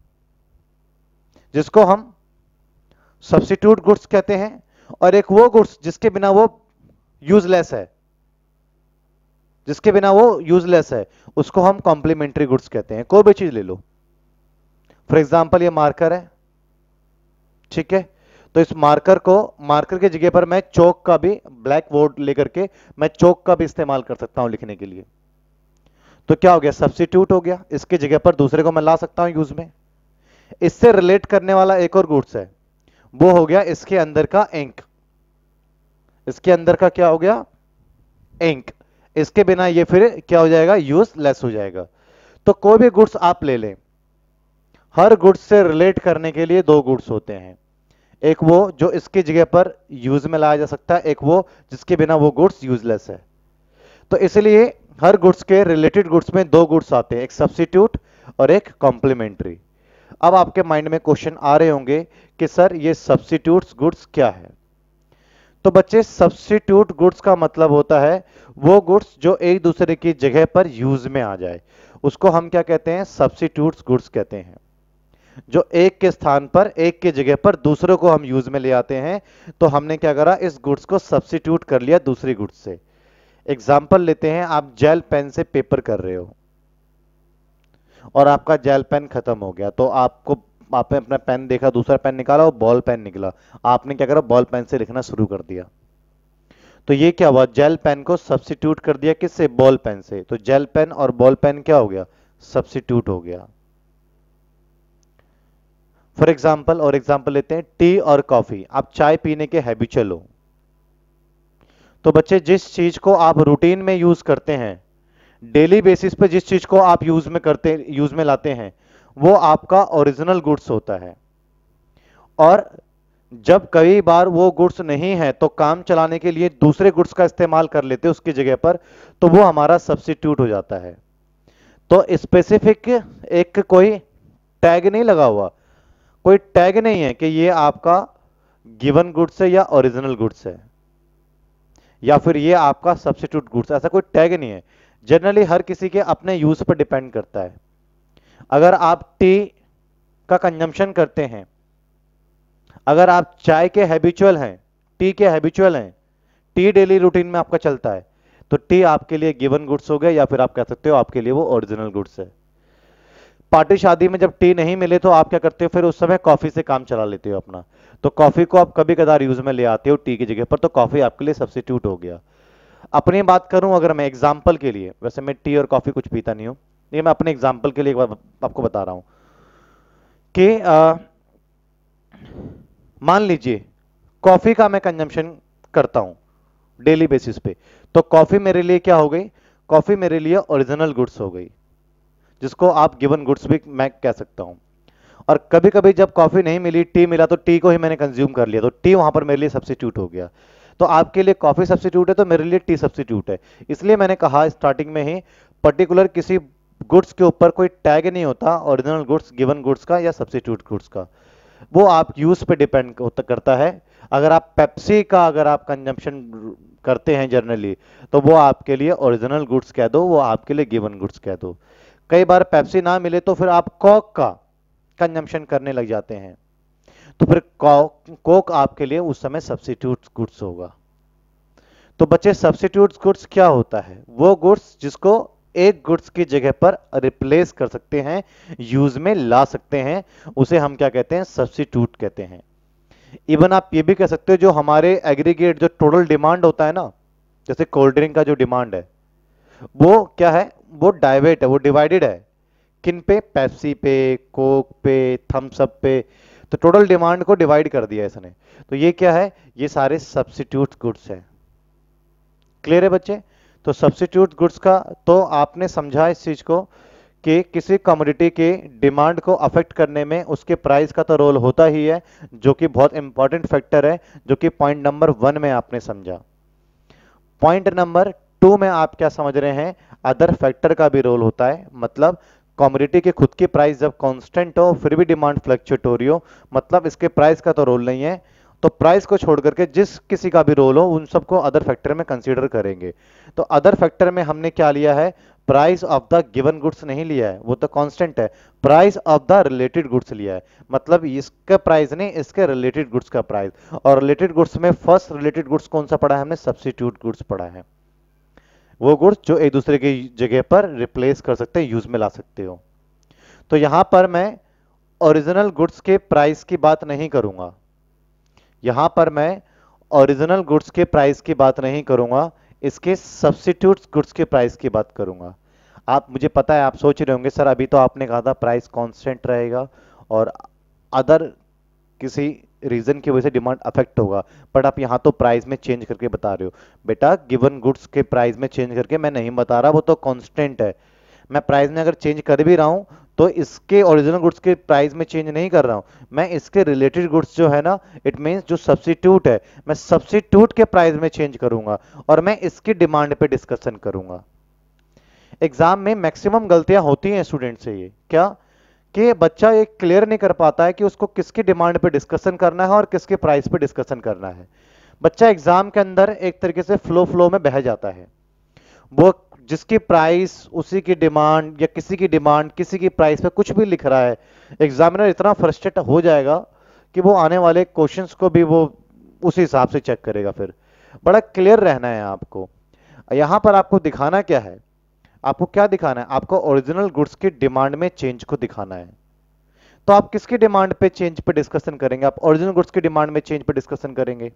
जिसको हम सब्स्टिट्यूट गुड्स कहते हैं, और एक वो गुड्स जिसके बिना वो यूजलेस है, जिसके बिना वो यूजलेस है उसको हम कॉम्प्लीमेंट्री गुड्स कहते हैं। कोई भी चीज ले लो, फॉर एग्जांपल ये मार्कर है, ठीक है, तो इस मार्कर को, मार्कर की जगह पर मैं चौक का भी, ब्लैक बोर्ड लेकर के मैं चौक का भी इस्तेमाल कर सकता हूं लिखने के लिए, तो क्या हो गया, सब्स्टिट्यूट हो गया, इसकी जगह पर दूसरे को मैं ला सकता हूं यूज में। इससे रिलेट करने वाला एक और गुड्स है, वो हो गया इसके अंदर का इंक, इसके अंदर का क्या हो गया, इंक, इसके बिना ये फिर क्या हो जाएगा, यूजलेस हो जाएगा। तो कोई भी गुड्स आप ले लें, हर गुड्स से रिलेट करने के लिए दो गुड्स होते हैं, एक वो जो इसकी जगह पर यूज में लाया जा सकता है, एक वो जिसके बिना वो गुड्स यूजलेस है। तो इसलिए हर गुड्स के रिलेटेड गुड्स में दो गुड्स आते हैं, एक सब्स्टिट्यूट और एक कॉम्प्लीमेंट्री। अब आपके माइंड में क्वेश्चन आ रहे होंगे कि सर ये सब्स्टिट्यूट्स गुड्स क्या है। तो बच्चे सब्स्टिट्यूट गुड्स का मतलब होता है वो गुड्स जो एक दूसरे की जगह पर यूज में आ जाए, उसको हम क्या कहते हैं, सब्स्टिट्यूट्स गुड्स कहते हैं। जो एक के स्थान पर, एक के जगह पर दूसरों को हम यूज में ले आते हैं, तो हमने क्या करा, इस गुड्स को सब्स्टिट्यूट कर लिया दूसरी गुड्स से। एग्जाम्पल लेते हैं, आप जेल पेन से पेपर कर रहे हो और आपका जेल पेन खत्म हो गया, तो आपने अपना पेन देखा, दूसरा पेन निकाला, वो बॉल पेन निकला, आपने क्या करा, बॉल पेन से लिखना शुरू कर दिया। तो ये क्या हुआ, जेल पेन को सब्स्टिट्यूट कर दिया किससे, बॉल पेन से, तो जेल पेन और बॉल पेन क्या हो गया, सब्स्टिट्यूट हो गया। फॉर एग्जाम्पल, और एग्जाम्पल लेते हैं टी और कॉफी, आप चाय पीने के हैबिचुअल हो, तो बच्चे जिस चीज को आप रूटीन में यूज करते हैं, डेली बेसिस पे जिस चीज को आप यूज में लाते हैं, वो आपका ओरिजिनल गुड्स होता है। और जब कई बार वो गुड्स नहीं है तो काम चलाने के लिए दूसरे गुड्स का इस्तेमाल कर लेते हैं उसकी जगह पर, तो वो हमारा सब्स्टिट्यूट हो जाता है। तो स्पेसिफिक एक कोई टैग नहीं लगा हुआ, कोई टैग नहीं है कि ये आपका गिवन गुड्स है या ओरिजिनल गुड्स है या फिर ये आपका सब्स्टिट्यूट गुड्स, ऐसा कोई टैग नहीं है। जनरली हर किसी के अपने यूज पर डिपेंड करता है। अगर आप टी का कंजम्पशन करते हैं, अगर आप चाय के हैबिचुअल हैं, टी के हैबिचुअल हैं, टी डेली रूटीन में आपका चलता है, तो टी आपके लिए गिवन गुड्स हो गया, या फिर आप कह सकते हो आपके लिए वो ओरिजिनल गुड्स है। पार्टी शादी में जब टी नहीं मिले तो आप क्या करते हो, फिर उस समय कॉफी से काम चला लेते हो अपना, तो कॉफी को आप कभी कदार यूज में ले आते हो टी की जगह पर, तो कॉफी आपके लिए सब्स्टिट्यूट हो गया। अपनी बात करूं अगर मैं एग्जाम्पल के लिए, वैसे मैं टी और कॉफी कुछ पीता नहीं हूं, ये मैं अपने एग्जाम्पल के लिए एक बार आपको बता रहा हूं कि मान लीजिए कॉफी का मैं कंजम्पशन करता हूं डेली बेसिस पे, तो कॉफी मेरे लिए क्या हो गई, कॉफी मेरे लिए ओरिजिनल गुड्स हो गई, जिसको आप गिवन गुड्स भी मैं कह सकता हूं। और कभी कभी जब कॉफी नहीं मिली, टी मिला, तो टी को ही मैंने कंज्यूम कर लिया, तो टी वहां पर मेरे लिए सब्स्टिट्यूट हो गया। तो आपके लिए कॉफी सब्स्टिट्यूट है, तो मेरे लिए टी सब्स्टिट्यूट है। इसलिए मैंने कहा स्टार्टिंग में ही, पर्टिकुलर किसी गुड्स के ऊपर कोई टैग नहीं होता ओरिजिनल गुड्स, गिवन गुड्स का या सब्स्टिट्यूट गुड्स का, वो आप यूज पे डिपेंड करता है। अगर आप पेप्सी का अगर आप कंजम्पशन करते हैं जनरली, तो वो आपके लिए ओरिजिनल गुड्स कह दो, वो आपके लिए गिवन गुड्स कह दो। कई बार पेप्सी ना मिले तो फिर आप कोक का कंजम्पशन करने लग जाते हैं, तो फिर कोक आपके लिए उस समय सब्स्टिट्यूट गुड्स होगा। तो बच्चे सब्स्टिट्यूट गुड्स क्या होता है, वो गुड्स जिसको एक गुड्स की जगह पर रिप्लेस कर सकते हैं, यूज में ला सकते हैं, उसे हम क्या कहते हैं, सब्स्टिट्यूट कहते हैं। इवन आप ये भी कह सकते हो जो हमारे एग्रीगेट जो टोटल डिमांड होता है ना, जैसे कोल्ड ड्रिंक का जो डिमांड है, वो क्या है, वो डाइवेट है, वो डिवाइडेड है किन पे, पेप्सी पे, कोक पे, थम्स अप पे, तो टोटल डिमांड को डिवाइड कर दिया इसने। तो ये क्या है, ये सारे सब्स्टिट्यूट गुड्स है। क्लियर है बच्चे? तो सब्स्टिट्यूट गुड्स का तो आपने समझा इस चीज को कि किसी कमोडिटी के डिमांड को अफेक्ट करने में उसके प्राइस का तो रोल होता ही है, जो कि बहुत इंपॉर्टेंट फैक्टर है, जो कि पॉइंट नंबर 1 में आपने समझा। पॉइंट नंबर 2 में आप क्या समझ रहे हैं, अदर फैक्टर का भी रोल होता है। मतलब कमोडिटी की खुद की प्राइस जब कांस्टेंट हो फिर भी डिमांड फ्लक्चुएट हो रही हो, मतलब इसके प्राइस का तो रोल नहीं है, तो प्राइस को छोड़ करके जिस किसी का भी रोल हो उन सबको अदर फैक्टर में कंसीडर करेंगे। तो अदर फैक्टर में हमने क्या लिया है, price of the given goods नहीं लिया है, वो तो कांस्टेंट है, price of the related goods लिया है। मतलब इसका प्राइस नहीं, इसके रिलेटेड गुड्स का प्राइस। और रिलेटेड गुड्स में फर्स्ट रिलेटेड गुड्स कौन सा पढ़ा है हमने, सब्स्टिट्यूट गुड्स पढ़ा है, वो गुड्स जो एक दूसरे की जगह पर रिप्लेस कर सकते हैं, यूज में ला सकते हो। तो यहां पर मैं ओरिजिनल गुड्स के प्राइस की बात नहीं करूंगा, यहां पर मैं ओरिजिनल गुड्स के प्राइस की बात नहीं करूंगा, इसके सब्स्टिट्यूट गुड्स के प्राइस की बात करूंगा। आप, मुझे पता है आप सोच रहे होंगे सर अभी तो आपने कहा था प्राइस कांस्टेंट रहेगा और अदर किसी रीजन की वजह से डिमांड अफेक्ट होगा, बट आप यहां तो प्राइस में चेंज करके बता रहे हो। बेटा गिवन गुड्स के प्राइस में चेंज करके मैं नहीं बता रहा, वो तो कांस्टेंट है। मैं प्राइस में अगर चेंज कर भी रहा हूं तो इसके ओरिजिनल गुड्स के प्राइस में चेंज नहीं कर रहा हूं, मैं इसके रिलेटेड गुड्स जो है ना, इट मींस जो सब्स्टिट्यूट है, मैं सब्स्टिट्यूट के प्राइस में चेंज करूंगा और मैं इसकी डिमांड पे डिस्कशन करूंगा। एग्जाम में मैक्सिमम गलतियां होती हैं स्टूडेंट से, ये क्या कि बच्चा ये क्लियर नहीं कर पाता है कि उसको किसकी डिमांड पे डिस्कशन करना है और किसके प्राइस पे डिस्कशन करना है। बच्चा एग्जाम के अंदर एक तरीके से फ्लो में बह जाता है, वो जिसकी प्राइस उसी की डिमांड या किसी की डिमांड किसी की प्राइस पे कुछ भी लिख रहा है, एग्जामिनर इतना फ्रस्ट्रेट हो जाएगा कि वो आने वाले क्वेश्चंस को भी वो उसी हिसाब से चेक करेगा। फिर बड़ा क्लियर रहना है आपको। यहां पर आपको दिखाना क्या है, आपको क्या दिखाना है, आपको ओरिजिनल गुड्स की डिमांड में चेंज को दिखाना है। तो आप किसकी डिमांड पे चेंज पे डिस्कशन करेंगे, आप ओरिजिनल गुड्स की डिमांड में चेंज पे डिस्कशन करेंगे।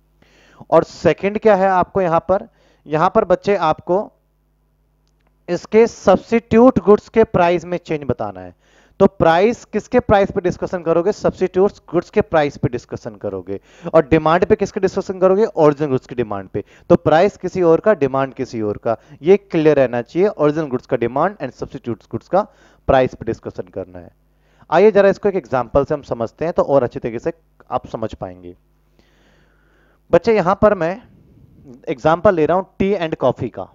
और सेकंड क्या है आपको यहां पर बच्चे आपको इसके सब्स्टिट्यूट गुड्स के प्राइस में चेंज बताना है। तो प्राइस किसके प्राइस पे डिस्कशन करोगे? सब्स्टिट्यूट गुड्स के प्राइस पे डिस्कशन करोगे। और डिमांड पे किसके डिस्कशन करोगे? ओरिजिनल गुड्स की डिमांड पे। तो प्राइस किसी और का, डिमांड किसी और का, ये क्लियर रहना चाहिए। ओरिजिनल गुड्स का डिमांड एंड सब्स्टिट्यूट गुड्स का प्राइस पे डिस्कशन करना है। आइए जरा इसको एक एग्जांपल से हम समझते हैं तो और अच्छी तरीके से आप समझ पाएंगे। बच्चे यहां पर मैं एग्जांपल ले रहा हूं टी एंड कॉफी का।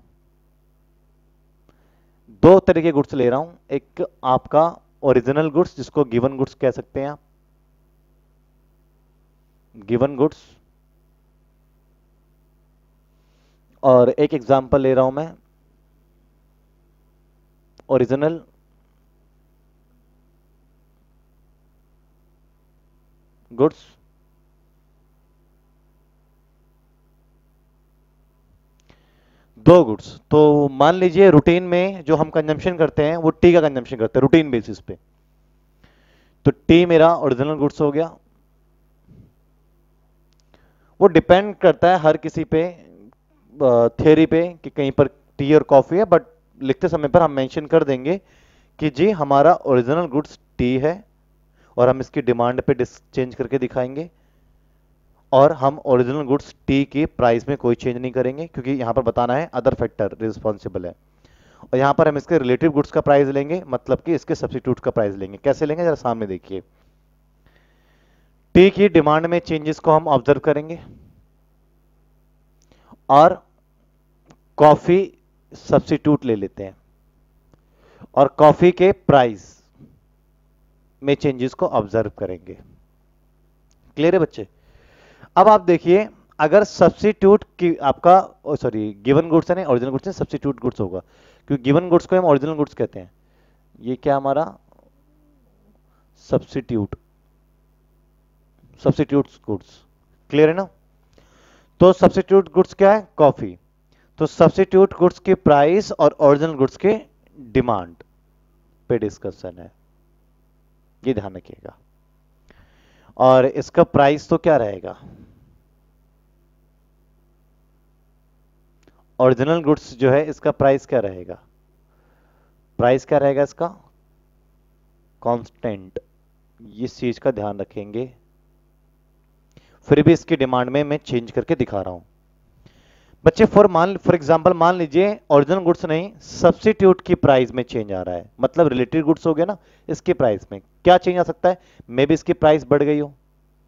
दो तरह के गुड्स ले रहा हूं, एक आपका ओरिजिनल गुड्स जिसको गिवन गुड्स कह सकते हैं आप, गिवन गुड्स, और एक एग्जांपल ले रहा हूं मैं ओरिजिनल गुड्स। दो गुड्स, तो मान लीजिए रूटीन में जो हम कंजम्पशन करते हैं वो टी का कंजम्पशन करते हैं रूटीन बेसिस पे। तो टी मेरा ओरिजिनल गुड्स हो गया। वो डिपेंड करता है हर किसी पे, थियरी पे, कि कहीं पर टी और कॉफी है, बट लिखते समय पर हम मेंशन कर देंगे कि जी हमारा ओरिजिनल गुड्स टी है और हम इसकी डिमांड पे चेंज करके दिखाएंगे। और हम ओरिजिनल गुड्स टी की प्राइस में कोई चेंज नहीं करेंगे क्योंकि यहां पर बताना है अदर फैक्टर रिस्पॉन्सिबल है। और यहां पर हम इसके रिलेटिव गुड्स का प्राइस लेंगे, मतलब कि इसके सब्स्टिट्यूट का प्राइस लेंगे। कैसे लेंगे जरा सामने देखिए। टी की डिमांड में चेंजेस को हम ऑब्जर्व करेंगे और कॉफी सब्स्टिट्यूट ले लेते हैं और कॉफी के प्राइस में चेंजेस को ऑब्जर्व करेंगे। क्लियर है बच्चे? अब आप देखिए, अगर सब्स्टिट्यूट की आपका सॉरी गिवन गुड्स है, नहीं ओरिजिनल गुड्स है, सब्स्टिट्यूट गुड्स होगा क्योंकि गिवन गुड्स को हम ओरिजिनल गुड्स कहते हैं। ये क्या हमारा सब्स्टिट्यूट गुड्स। क्लियर है ना? तो सब्स्टिट्यूट गुड्स क्या है? कॉफी। तो सब्स्टिट्यूट गुड्स की प्राइस और ओरिजिनल गुड्स के डिमांड पे डिस्कशन है, ये ध्यान रखिएगा। और इसका प्राइस तो क्या रहेगा? ओरिजिनल गुड्स जो है इसका प्राइस क्या रहेगा? प्राइस क्या रहेगा इसका? कांस्टेंट। इस चीज का ध्यान रखेंगे। फिर भी इसकी डिमांड में मैं चेंज करके दिखा रहा हूं बच्चे। फॉर एग्जांपल मान लीजिए ओरिजिनल गुड्स नहीं, सब्स्टिट्यूट की प्राइस में चेंज आ रहा है, मतलब रिलेटेड गुड्स हो गया ना, इसकी प्राइस में क्या चेंज आ सकता है? मे बी इसकी प्राइस बढ़ गई हो।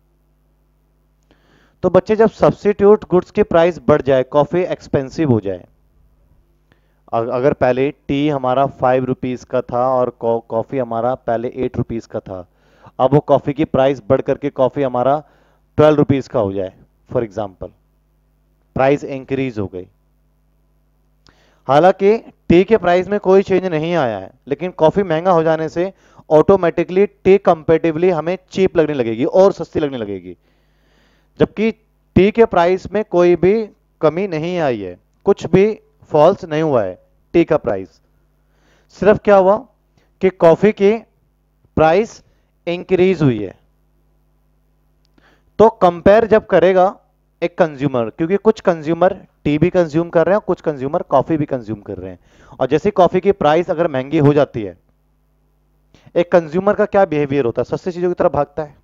तो बच्चे जब सब्स्टिट्यूट गुड्स की प्राइस बढ़ जाए, कॉफी एक्सपेंसिव हो जाए, अगर पहले टी हमारा 5 रुपीज का था और कॉफी हमारा पहले 8 रुपीज का था, अब वो कॉफी की प्राइस बढ़ करके कॉफी हमारा 12 रुपीज का हो जाए, फॉर एग्जाम्पल प्राइस इंक्रीज हो गई। हालांकि टी के प्राइस में कोई चेंज नहीं आया है, लेकिन कॉफी महंगा हो जाने से ऑटोमेटिकली टी कंपेरेटिवली हमें चीप लगने लगेगी और सस्ती लगने लगेगी, जबकि टी के प्राइस में कोई भी कमी नहीं आई है, कुछ भी फॉल्स नहीं हुआ है टी का प्राइस। सिर्फ क्या हुआ कि कॉफी की प्राइस इंक्रीज हुई है। तो कंपेयर जब करेगा एक कंज्यूमर, क्योंकि कुछ कंज्यूमर टी भी कंज्यूम कर रहे हैं, कुछ कंज्यूमर कॉफी भी कंज्यूम कर रहे हैं, और जैसे कॉफी की प्राइस अगर महंगी हो जाती है, एक कंज्यूमर का क्या बिहेवियर होता है? सस्ती चीजों की तरफ भागता है।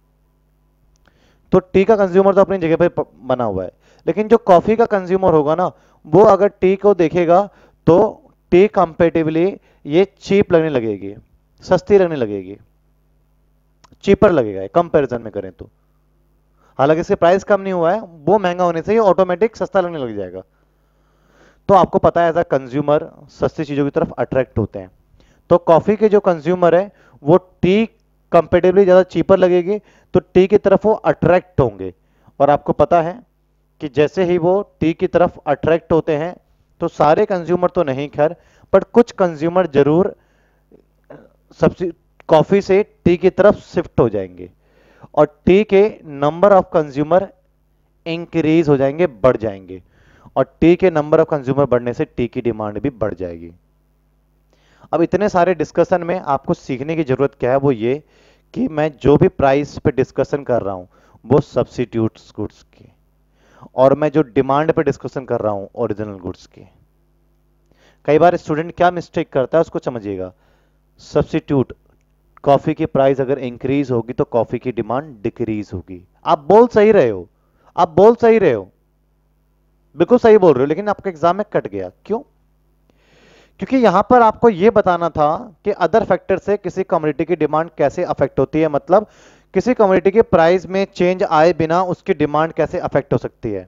तो टी का कंज्यूमर तो अपनी जगह पर बना हुआ है, लेकिन जो कॉफी का कंज्यूमर होगा ना, वो अगर टी को देखेगा तो टी कंपेरेटिवली ये चीप लगने लगेगी, सस्ती लगने लगेगी, चीपर लगेगा कंपैरिजन में करें तो। हालांकि इसके प्राइस कम नहीं हुआ है, वो महंगा होने से ये ऑटोमेटिक सस्ता लगने लग जाएगा। तो आपको पता है एज अ कंज्यूमर सस्ती चीजों की तरफ अट्रैक्ट होते हैं। तो कॉफी के जो कंज्यूमर है वो टी कंपेरेटिवली ज्यादा चीपर लगेगी, तो टी की तरफ वो अट्रैक्ट होंगे। और आपको पता है कि जैसे ही वो टी की तरफ अट्रैक्ट होते हैं, तो सारे कंज्यूमर तो नहीं खैर, बट कुछ कंज्यूमर जरूर सबसे कॉफी से टी की तरफ शिफ्ट हो जाएंगे और टी के नंबर ऑफ कंज्यूमर इंक्रीज हो जाएंगे, बढ़ जाएंगे, और टी के नंबर ऑफ कंज्यूमर बढ़ने से टी की डिमांड भी बढ़ जाएगी। अब इतने सारे डिस्कशन में आपको सीखने की जरूरत क्या है? वो ये कि मैं जो भी प्राइस पे डिस्कशन कर रहा हूं वो सब्स्टिट्यूट्स गुड्स की, और मैं जो डिमांड पे डिस्कशन कर रहा हूं ओरिजिनल गुड्स की। कई बार स्टूडेंट क्या मिस्टेक करता है उसको समझिएगा। सब्स्टिट्यूट कॉफी की प्राइस अगर इंक्रीज होगी तो कॉफी की डिमांड डिक्रीज होगी। आप बोल सही रहे हो, आप बोल सही रहे हो, बिल्कुल सही बोल रहे हो, लेकिन आपके एग्जाम में कट गया क्यों? क्योंकि यहां पर आपको यह बताना था कि अदर फैक्टर से किसी कमोडिटी की डिमांड कैसे अफेक्ट होती है, मतलब किसी कमोडिटी के प्राइस में चेंज आए बिना उसकी डिमांड कैसे अफेक्ट हो सकती है,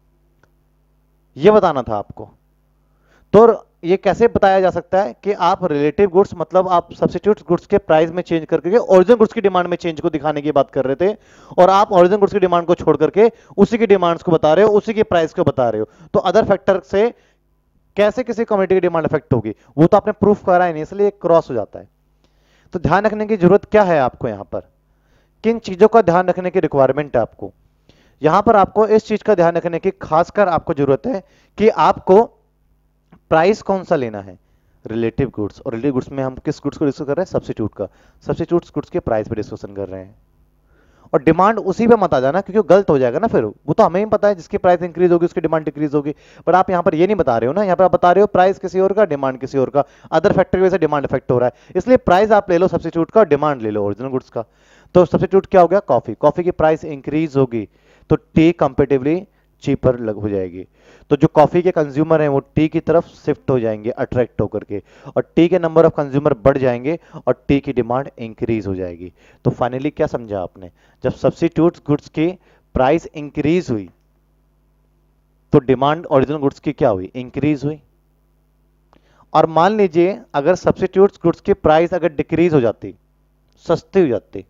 यह बताना था आपको। तो ये कैसे बताया जा सकता है कि आप रिलेटिव गुड्स, मतलब आप सब्स्टिट्यूट गुड्स के प्राइस में चेंज करके ओरिजिनल गुड्स की डिमांड में चेंज को दिखाने की बात कर रहे थे, और आप ओरिजिनल गुड्स की डिमांड को छोड़ करके उसी की डिमांड्स को बता रहे हो, उसी की प्राइस को बता रहे हो। तो अदर फैक्टर से कैसे किसी कमोडिटी की डिमांड अफेक्ट होगी, वो तो आपने प्रूफ करा ही नहीं, इसलिए क्रॉस हो जाता है। तो ध्यान रखने की जरूरत क्या है आपको, यहां पर किन चीजों का ध्यान रखने की रिक्वायरमेंट है आपको? यहां पर आपको इस चीज का ध्यान रखने की खासकर आपको जरूरत है कि आपको प्राइस कौन सा लेना है, रिलेटिव गुड्स। और रिलेटिव गुड्स में हम किस गुड्स को डिस्कस कर रहे हैं, सब्स्टिट्यूट का। सब्स्टिट्यूट गुड्स के प्राइस पे डिस्कशन कर रहे हैं, और डिमांड उसी पे मत आ जाना, क्योंकि गलत हो जाएगा ना फिर। वो तो हमें ही पता है जिसकी प्राइस इंक्रीज होगी उसकी डिमांड डिक्रीज होगी, पर आप यहां पर ये नहीं बता रहे हो ना, यहां पर आप बता रहे हो प्राइस किसी और का, डिमांड किसी और का, अदर फैक्टर की वजह से डिमांड इफेक्ट हो रहा है, इसलिए प्राइस आप ले लो सब्स्टिट्यूट का, डिमांड ले लो ओरिजिनल गुड्स का। तो सब्स्टिट्यूट क्या हो गया, कॉफी। कॉफी की प्राइस इंक्रीज होगी तो टी कंपेरेटिवली चीपर हो जाएगी, तो जो कॉफी के कंज्यूमर हैं वो टी की तरफ शिफ्ट हो जाएंगे अट्रैक्ट होकर के, और टी के नंबर ऑफ कंज्यूमर बढ़ जाएंगे और टी की डिमांड इंक्रीज हो जाएगी। तो फाइनली क्या समझा आपने, जब सब्स्टिट्यूट गुड्स की प्राइस इंक्रीज हुई तो डिमांड ओरिजिनल गुड्स की क्या हुई, इंक्रीज हुई। और मान लीजिए अगर सब्स्टिट्यूट गुड्स की प्राइस अगर डिक्रीज हो जाती, सस्ती हो जाती,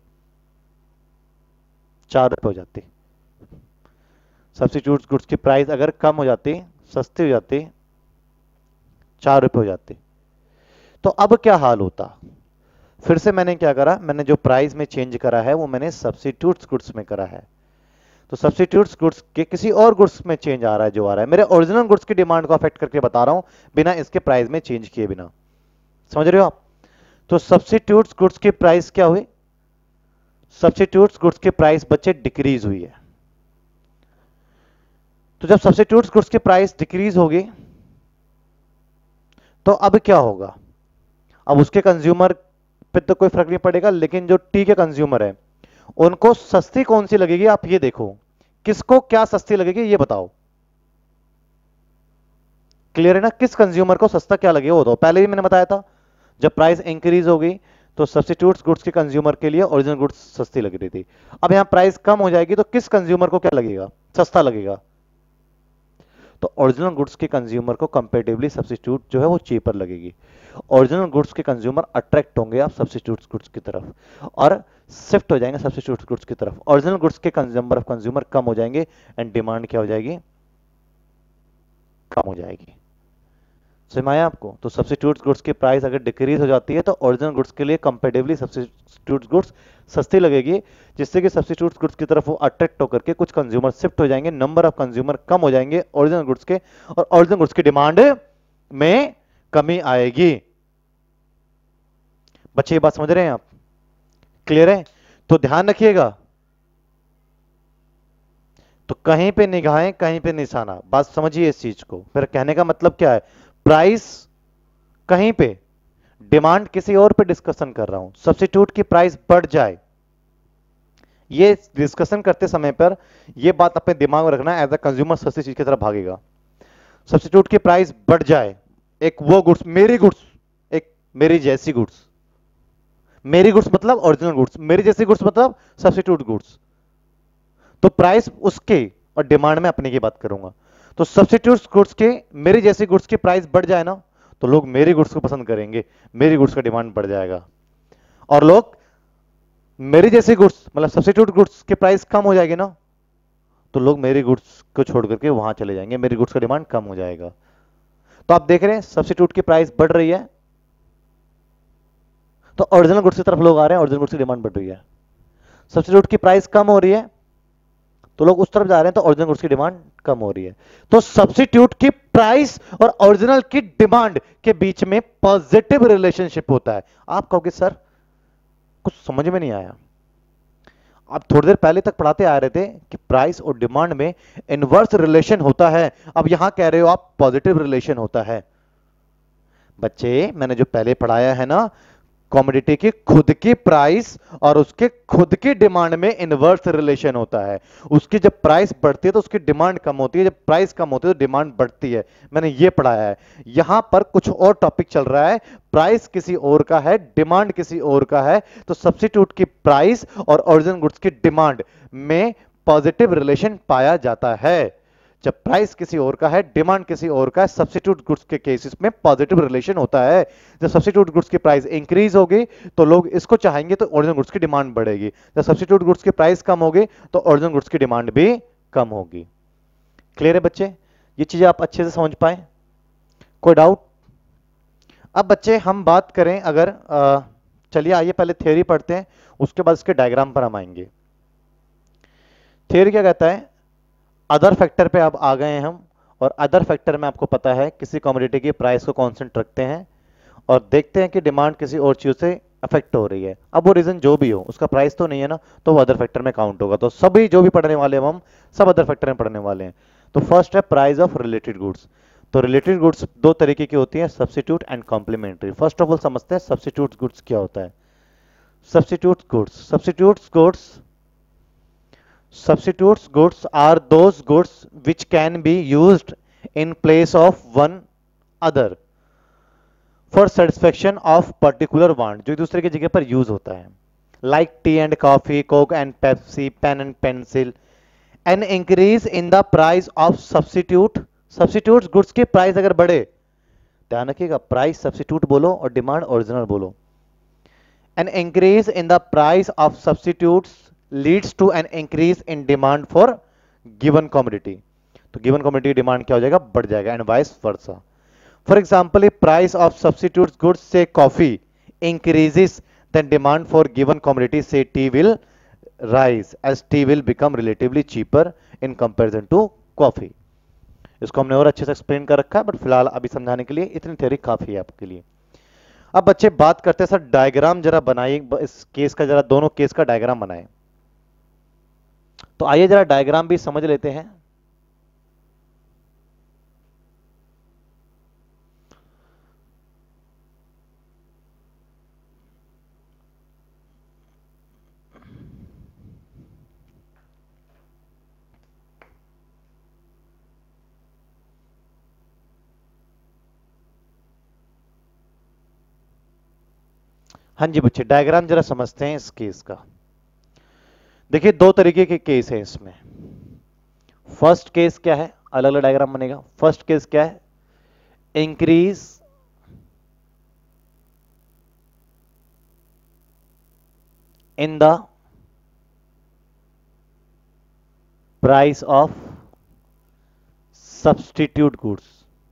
4 रुपए हो जाती, सब्स्टिट्यूट गुड्स की प्राइस अगर कम हो जाती, सस्ती हो जाती, 4 रुपए हो जाती, तो अब क्या हाल होता? फिर से मैंने क्या करा, मैंने जो प्राइस में चेंज करा है वो मैंने सब्स्टिट्यूट गुड्स में करा है। तो सब्स्टिट्यूट गुड्स के किसी और गुड्स में चेंज आ रहा है, जो आ रहा है मेरे ओरिजिनल गुड्स की डिमांड को अफेक्ट करके बता रहा हूं, बिना इसके प्राइस में चेंज किए बिना। समझ रहे हो आप? तो सब्स्टिट्यूट गुड्स की प्राइस क्या हुई, सब्स्टिट्यूट गुड्स की प्राइस बच्चे डिक्रीज हुई है। तो जब सब्स्टिट्यूट गुड्स की प्राइस डिक्रीज होगी तो अब क्या होगा, अब उसके कंज्यूमर पे तो कोई फर्क नहीं पड़ेगा, लेकिन जो टी के कंज्यूमर है उनको सस्ती कौन सी लगेगी, आप ये देखो, किसको क्या सस्ती लगेगी ये बताओ। क्लियर है ना, किस कंज्यूमर को सस्ता क्या लगेगा वो तो पहले ही मैंने बताया था, जब प्राइस इंक्रीज होगी तो सब्स्टिट्यूट गुड्स के कंज्यूमर के लिए ओरिजिनल गुड्स सस्ती लग रही थी। अब यहां प्राइस कम हो जाएगी तो किस कंज्यूमर को क्या लगेगा, सस्ता लगेगा, तो ओरिजिनल गुड्स के कंज्यूमर को कंपैरेटिवली सब्स्टिट्यूट जो है वो चीपर लगेगी। ओरिजिनल गुड्स के कंज्यूमर अट्रैक्ट होंगे आप सब्स्टिट्यूट गुड्स की तरफ और शिफ्ट हो जाएंगे सब्स्टिट्यूट गुड्स की तरफ। ओरिजिनल गुड्स के नंबर ऑफ कंज्यूमर कम हो जाएंगे एंड डिमांड क्या हो जाएगी, कम हो जाएगी। समझ में आया आपको? तो सब्स्टिट्यूट गुड्स की प्राइस अगर डिक्रीज हो जाती है तो ओरिजिनल गुड्स के लिए कंपैरेटिवली सब्स्टिट्यूट गुड्स सस्ती लगेगी, जिससे कि सब्स्टिट्यूट गुड्स की तरफ वो अट्रैक्ट होकर के कुछ कंज्यूमर शिफ्ट हो जाएंगे, नंबर ऑफ कंज्यूमर कम हो जाएंगे ओरिजिनल गुड्स के, और ओरिजिनल गुड्स की डिमांड में कमी आएगी। बच्चे ये बात समझ रहे हैं आप? क्लियर है? तो ध्यान रखिएगा, तो कहीं पे निगाहें कहीं पे निशाना, बात समझिए इस चीज को। फिर कहने का मतलब क्या है, प्राइस कहीं पे, डिमांड किसी और पे डिस्कशन कर रहा हूं, सब्स्टिट्यूट की प्राइस बढ़ जाए, ये डिस्कशन करते समय पर ये बात अपने दिमाग में रखना, एज अ कंज्यूमर सस्ती चीज की तरफ भागेगा। सब्स्टिट्यूट की प्राइस बढ़ जाए, एक वो गुड्स, मेरी गुड्स, एक मेरी जैसी गुड्स, मेरी गुड्स मतलब ओरिजिनल गुड्स, मेरी जैसी गुड्स मतलब सब्स्टिट्यूट गुड्स, तो प्राइस उसके और डिमांड में अपने की बात करूंगा। तो सब्स्टिट्यूट गुड्स के, मेरी जैसी गुड्स की प्राइस बढ़ जाए ना तो लोग मेरी गुड्स को पसंद करेंगे, मेरी गुड्स का डिमांड बढ़ जाएगा, और लोग मेरी जैसी गुड्स मतलब सब्स्टिट्यूट गुड्स की प्राइस कम हो जाएगी ना तो लोग मेरी गुड्स को छोड़ करके वहां चले जाएंगे, मेरी गुड्स का डिमांड कम हो जाएगा। तो आप देख रहे हैं सब्स्टिट्यूट की प्राइस बढ़ रही है तो ओरिजिनल गुड्स की तरफ लोग आ रहे हैं, ओरिजिनल गुड्स की डिमांड बढ़ रही है। सब्स्टिट्यूट की प्राइस कम हो रही है तो लोग उस तरफ जा रहे हैं, तो ओरिजिनल गुड्स की डिमांड कम हो रही है। तो सब्स्टिट्यूट की प्राइस और ओरिजिनल की डिमांड के बीच में पॉजिटिव रिलेशनशिप होता है। आप कहोगे सर कुछ समझ में नहीं आया, आप थोड़ी देर पहले तक पढ़ाते आ रहे थे कि प्राइस और डिमांड में इनवर्स रिलेशन होता है, अब यहां कह रहे हो आप पॉजिटिव रिलेशन होता है। बच्चे मैंने जो पहले पढ़ाया है ना, कमोडिटी की खुद की प्राइस और उसके खुद की डिमांड में इनवर्स रिलेशन होता है। उसकी जब प्राइस बढ़ती है तो उसकी डिमांड कम होती है, जब प्राइस कम होती है तो डिमांड बढ़ती है। मैंने ये पढ़ाया है। यहां पर कुछ और टॉपिक चल रहा है, प्राइस किसी और का है, डिमांड किसी और का है, तो सब्स्टिट्यूट की प्राइस और ओरिजिनल गुड्स की डिमांड में पॉजिटिव रिलेशन पाया जाता है। जब प्राइस किसी और का है, डिमांड किसी और का है, सब्स्टिट्यूट गुड्स के केसेस में पॉजिटिव रिलेशन होता है। जब सब्स्टिट्यूट गुड्स की प्राइस इंक्रीज होगी तो लोग इसको चाहेंगे तो ओरिजिनल गुड्स की डिमांड बढ़ेगी। जब सब्स्टिट्यूट गुड्स की प्राइस कम होगी तो ओरिजिनल गुड्स की डिमांड भी कम होगी। क्लियर है बच्चे? ये चीजें आप अच्छे से समझ पाए? कोई डाउट? अब बच्चे हम बात करें अगर चलिए आइए पहले थ्योरी पढ़ते हैं, उसके बाद इसके डायग्राम पर हम आएंगे। थ्योरी क्या कहता है? अदर फैक्टर पे अब आ गए हैं हम, और अदर फैक्टर में आपको पता है किसी कमोडिटी की प्राइस को कांस्टेंट रखते हैं और देखते हैं कि डिमांड किसी और चीज से अफेक्ट हो रही है। अब वो रीजन जो भी हो, उसका प्राइस तो नहीं है ना, तो वो अदर फैक्टर में काउंट होगा। तो सभी जो भी पढ़ने वाले हम सब अदर फैक्टर में पढ़ने वाले हैं। तो फर्स्ट है प्राइस ऑफ रिलेटेड गुड्स। तो रिलेटेड गुड्स दो तरीके की होती है, substitute and complementary. First of all समझते हैं सब्स्टिट्यूट गुड्स क्या होता है। Substitute goods substitutes goods are those goods which can be used in place of one other for satisfaction of particular want, जो दूसरे की जगह पर यूज होता है। like tea and coffee, coke and pepsi, pen and pencil। an increase in the price of substitutes goods की प्राइस अगर बढ़े, ध्यान रखिएगा प्राइस सब्स्टिट्यूट बोलो और डिमांड ओरिजिनल बोलो। an increase in the price of substitutes leads to an increase in demand for given commodity। तो given commodity की डिमांड क्या हो जाएगा? बढ़ जाएगा, and vice versa. For example if price of substitutes goods say coffee increases then demand for given commodity say tea will rise as tea will become relatively cheaper in comparison to coffee। इसको हमने और अच्छे से एक्सप्लेन कर रखा है, बट फिलहाल अभी समझाने के लिए इतनी थ्योरी काफी है आपके लिए। अब बच्चे बात करते हैं सर डायग्राम जरा बनाइए इस केस का, जरा दोनों केस का डायग्राम बनाएं। तो आइए जरा डायग्राम भी समझ लेते हैं। हाँ जी बच्चे, डायग्राम जरा समझते हैं इस केस का। देखिए दो तरीके के केस है इसमें। फर्स्ट केस क्या है? अलग अलग डायग्राम बनेगा। फर्स्ट केस क्या है? Increase in the price of substitute goods.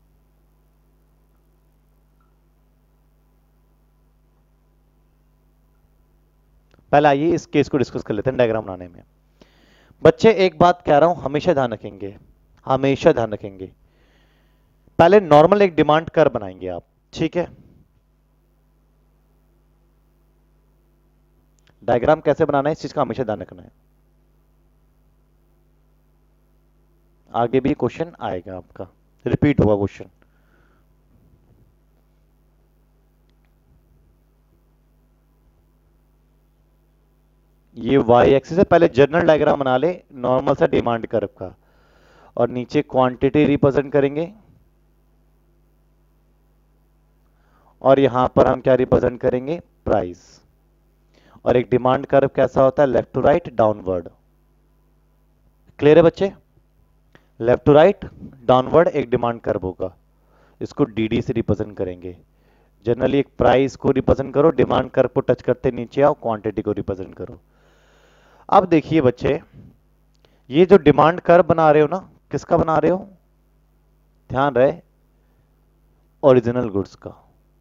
पहले आइए इस केस को डिस्कस कर लेते हैं डायग्राम बनाने में। बच्चे एक बात कह रहा हूं, हमेशा ध्यान रखेंगे, हमेशा ध्यान रखेंगे। पहले नॉर्मल एक डिमांड कर्व बनाएंगे आप, ठीक है? डायग्राम कैसे बनाना है इस चीज का हमेशा ध्यान रखना है। आगे भी क्वेश्चन आएगा आपका, रिपीट हुआ क्वेश्चन। ये वाई एक्सिस है, पहले जनरल डायग्राम बना ले नॉर्मल सा डिमांड कर्व का, और नीचे क्वांटिटी रिप्रेजेंट करेंगे, और यहां पर हम क्या रिप्रेजेंट करेंगे? प्राइस। और एक डिमांड कर्व कैसा होता है? Left to right downward. Clear है बच्चे? लेफ्ट टू राइट डाउनवर्ड एक डिमांड कर्व होगा, इसको डीडी से रिप्रेजेंट करेंगे। जनरली एक प्राइस को रिप्रेजेंट करो, डिमांड कर्व को टच करते नीचे आओ, क्वांटिटी को रिप्रेजेंट करो। अब देखिए बच्चे, ये जो डिमांड कर्व बना रहे हो ना, किसका बना रहे हो? ध्यान रहे, ओरिजिनल गुड्स का।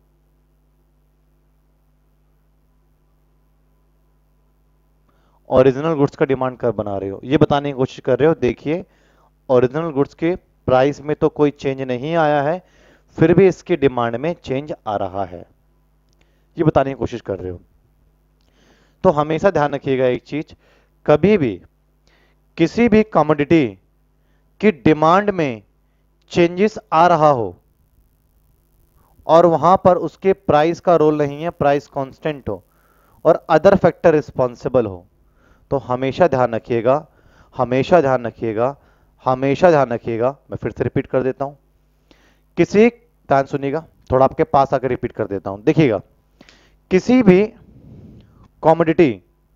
ओरिजिनल गुड्स का डिमांड कर्व बना रहे हो, ये बताने की कोशिश कर रहे हो। देखिए ओरिजिनल गुड्स के प्राइस में तो कोई चेंज नहीं आया है, फिर भी इसकी डिमांड में चेंज आ रहा है, ये बताने की कोशिश कर रहे हो। तो हमेशा ध्यान रखिएगा एक चीज, कभी भी किसी भी कमोडिटी की डिमांड में चेंजेस आ रहा हो और वहां पर उसके प्राइस का रोल नहीं है, प्राइस कांस्टेंट हो और अदर फैक्टर रिस्पॉन्सिबल हो, तो हमेशा ध्यान रखिएगा, हमेशा ध्यान रखिएगा, हमेशा ध्यान रखिएगा। मैं फिर से रिपीट कर देता हूं, किसी, ध्यान सुनिएगा, थोड़ा आपके पास आकर रिपीट कर देता हूं, देखिएगा, किसी भी कॉमोडिटी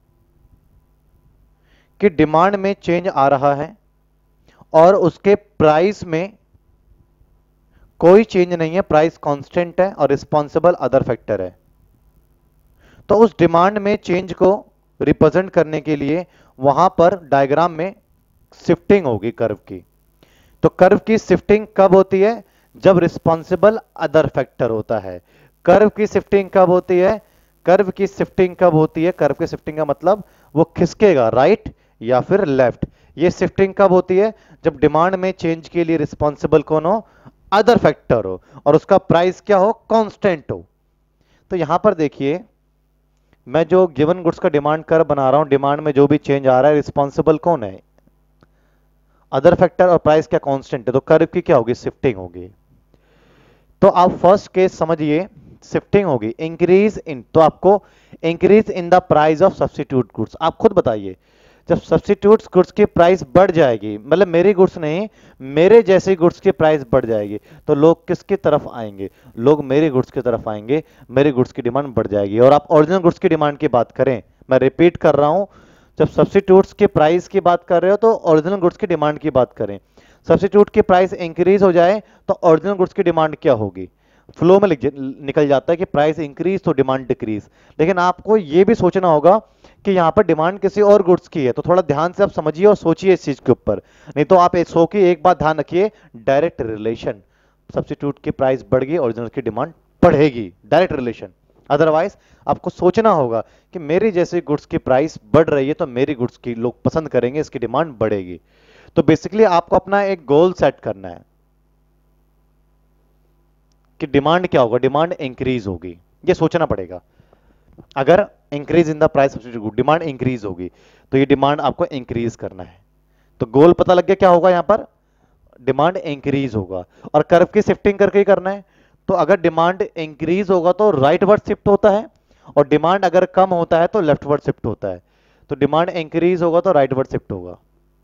की डिमांड में चेंज आ रहा है और उसके प्राइस में कोई चेंज नहीं है, प्राइस कांस्टेंट है और रिस्पॉन्सिबल अदर फैक्टर है, तो उस डिमांड में चेंज को रिप्रेजेंट करने के लिए वहां पर डायग्राम में शिफ्टिंग होगी कर्व की। तो कर्व की शिफ्टिंग कब होती है? जब रिस्पॉन्सिबल अदर फैक्टर होता है। कर्व की शिफ्टिंग कब होती है? कर्व की शिफ्टिंग कब होती है? कर्व की शिफ्टिंग का मतलब वो खिसकेगा राइट या फिर लेफ्ट। ये शिफ्टिंग कब होती है? जब डिमांड में चेंज के लिए रिस्पॉन्सिबल कौन हो? अदर फैक्टर हो और उसका प्राइस क्या हो? कांस्टेंट हो। तो यहां पर देखिए, मैं जो गिवन गुड्स का डिमांड कर्व बना रहा हूं, डिमांड में जो भी चेंज आ रहा है, रिस्पॉन्सिबल कौन है? अदर फैक्टर, और प्राइस क्या? कांस्टेंट है, तो कर्व की क्या होगी? शिफ्टिंग होगी। तो आप फर्स्ट केस समझिए, शिफ्टिंग होगी, इंक्रीज इन, तो आपको increase in the price of substitute goods. आप खुद बताइए, जब सब्स्टिट्यूट गुड्स की प्राइस बढ़ जाएगी, मतलब मेरी गुड्स नहीं, मेरे जैसे गुड्स की प्राइस बढ़ जाएगी, तो लोग किसकी तरफ आएंगे? लोग मेरे गुड्स की तरफ आएंगे, मेरे गुड्स की डिमांड बढ़ जाएगी। और आप ओरिजिनल गुड्स की डिमांड की बात करें, मैं रिपीट कर रहा हूं, जब सब्स्टिट्यूट्स के प्राइस की बात कर रहे हो तो ओरिजिनल गुड्स की डिमांड की बात करें। सब्स्टिट्यूट की प्राइस इंक्रीज हो जाए तो ओरिजिनल गुड्स की डिमांड क्या होगी? फ्लो में निकल जाता है कि प्राइस इंक्रीज तो डिमांड डिक्रीज। लेकिन आपको यह भी सोचना होगा कि यहां पर डिमांड किसी और गुड्स की है, तो थोड़ा ध्यान से आप समझिए और सोचिए इस चीज के ऊपर, नहीं तो आप सो की एक बात ध्यान रखिए, डायरेक्ट रिलेशन, सब्स्टिट्यूट की प्राइस बढ़ गई, ओरिजिनल की डिमांड बढ़ेगी, डायरेक्ट रिलेशन। अदरवाइज आपको सोचना होगा कि मेरी जैसे गुड्स की प्राइस बढ़ रही है तो मेरी गुड्स की लोग पसंद करेंगे, इसकी डिमांड बढ़ेगी। तो बेसिकली आपको अपना एक गोल सेट करना है कि डिमांड क्या होगा? डिमांड इंक्रीज होगी, ये सोचना पड़ेगा। अगर increase in the price substitute good, demand increase होगी, तो ये डिमांड आपको इंक्रीज करना है। तो गोल पता लग गया क्या होगा? यहां पर डिमांड इंक्रीज होगा और कर्व की शिफ्टिंग करके ही करना है। तो अगर डिमांड इंक्रीज होगा तो राइट वर्ड शिफ्ट होता है, और डिमांड अगर कम होता है तो लेफ्ट वर्ड शिफ्ट होता है। तो डिमांड इंक्रीज होगा तो राइट वर्ड शिफ्ट होगा।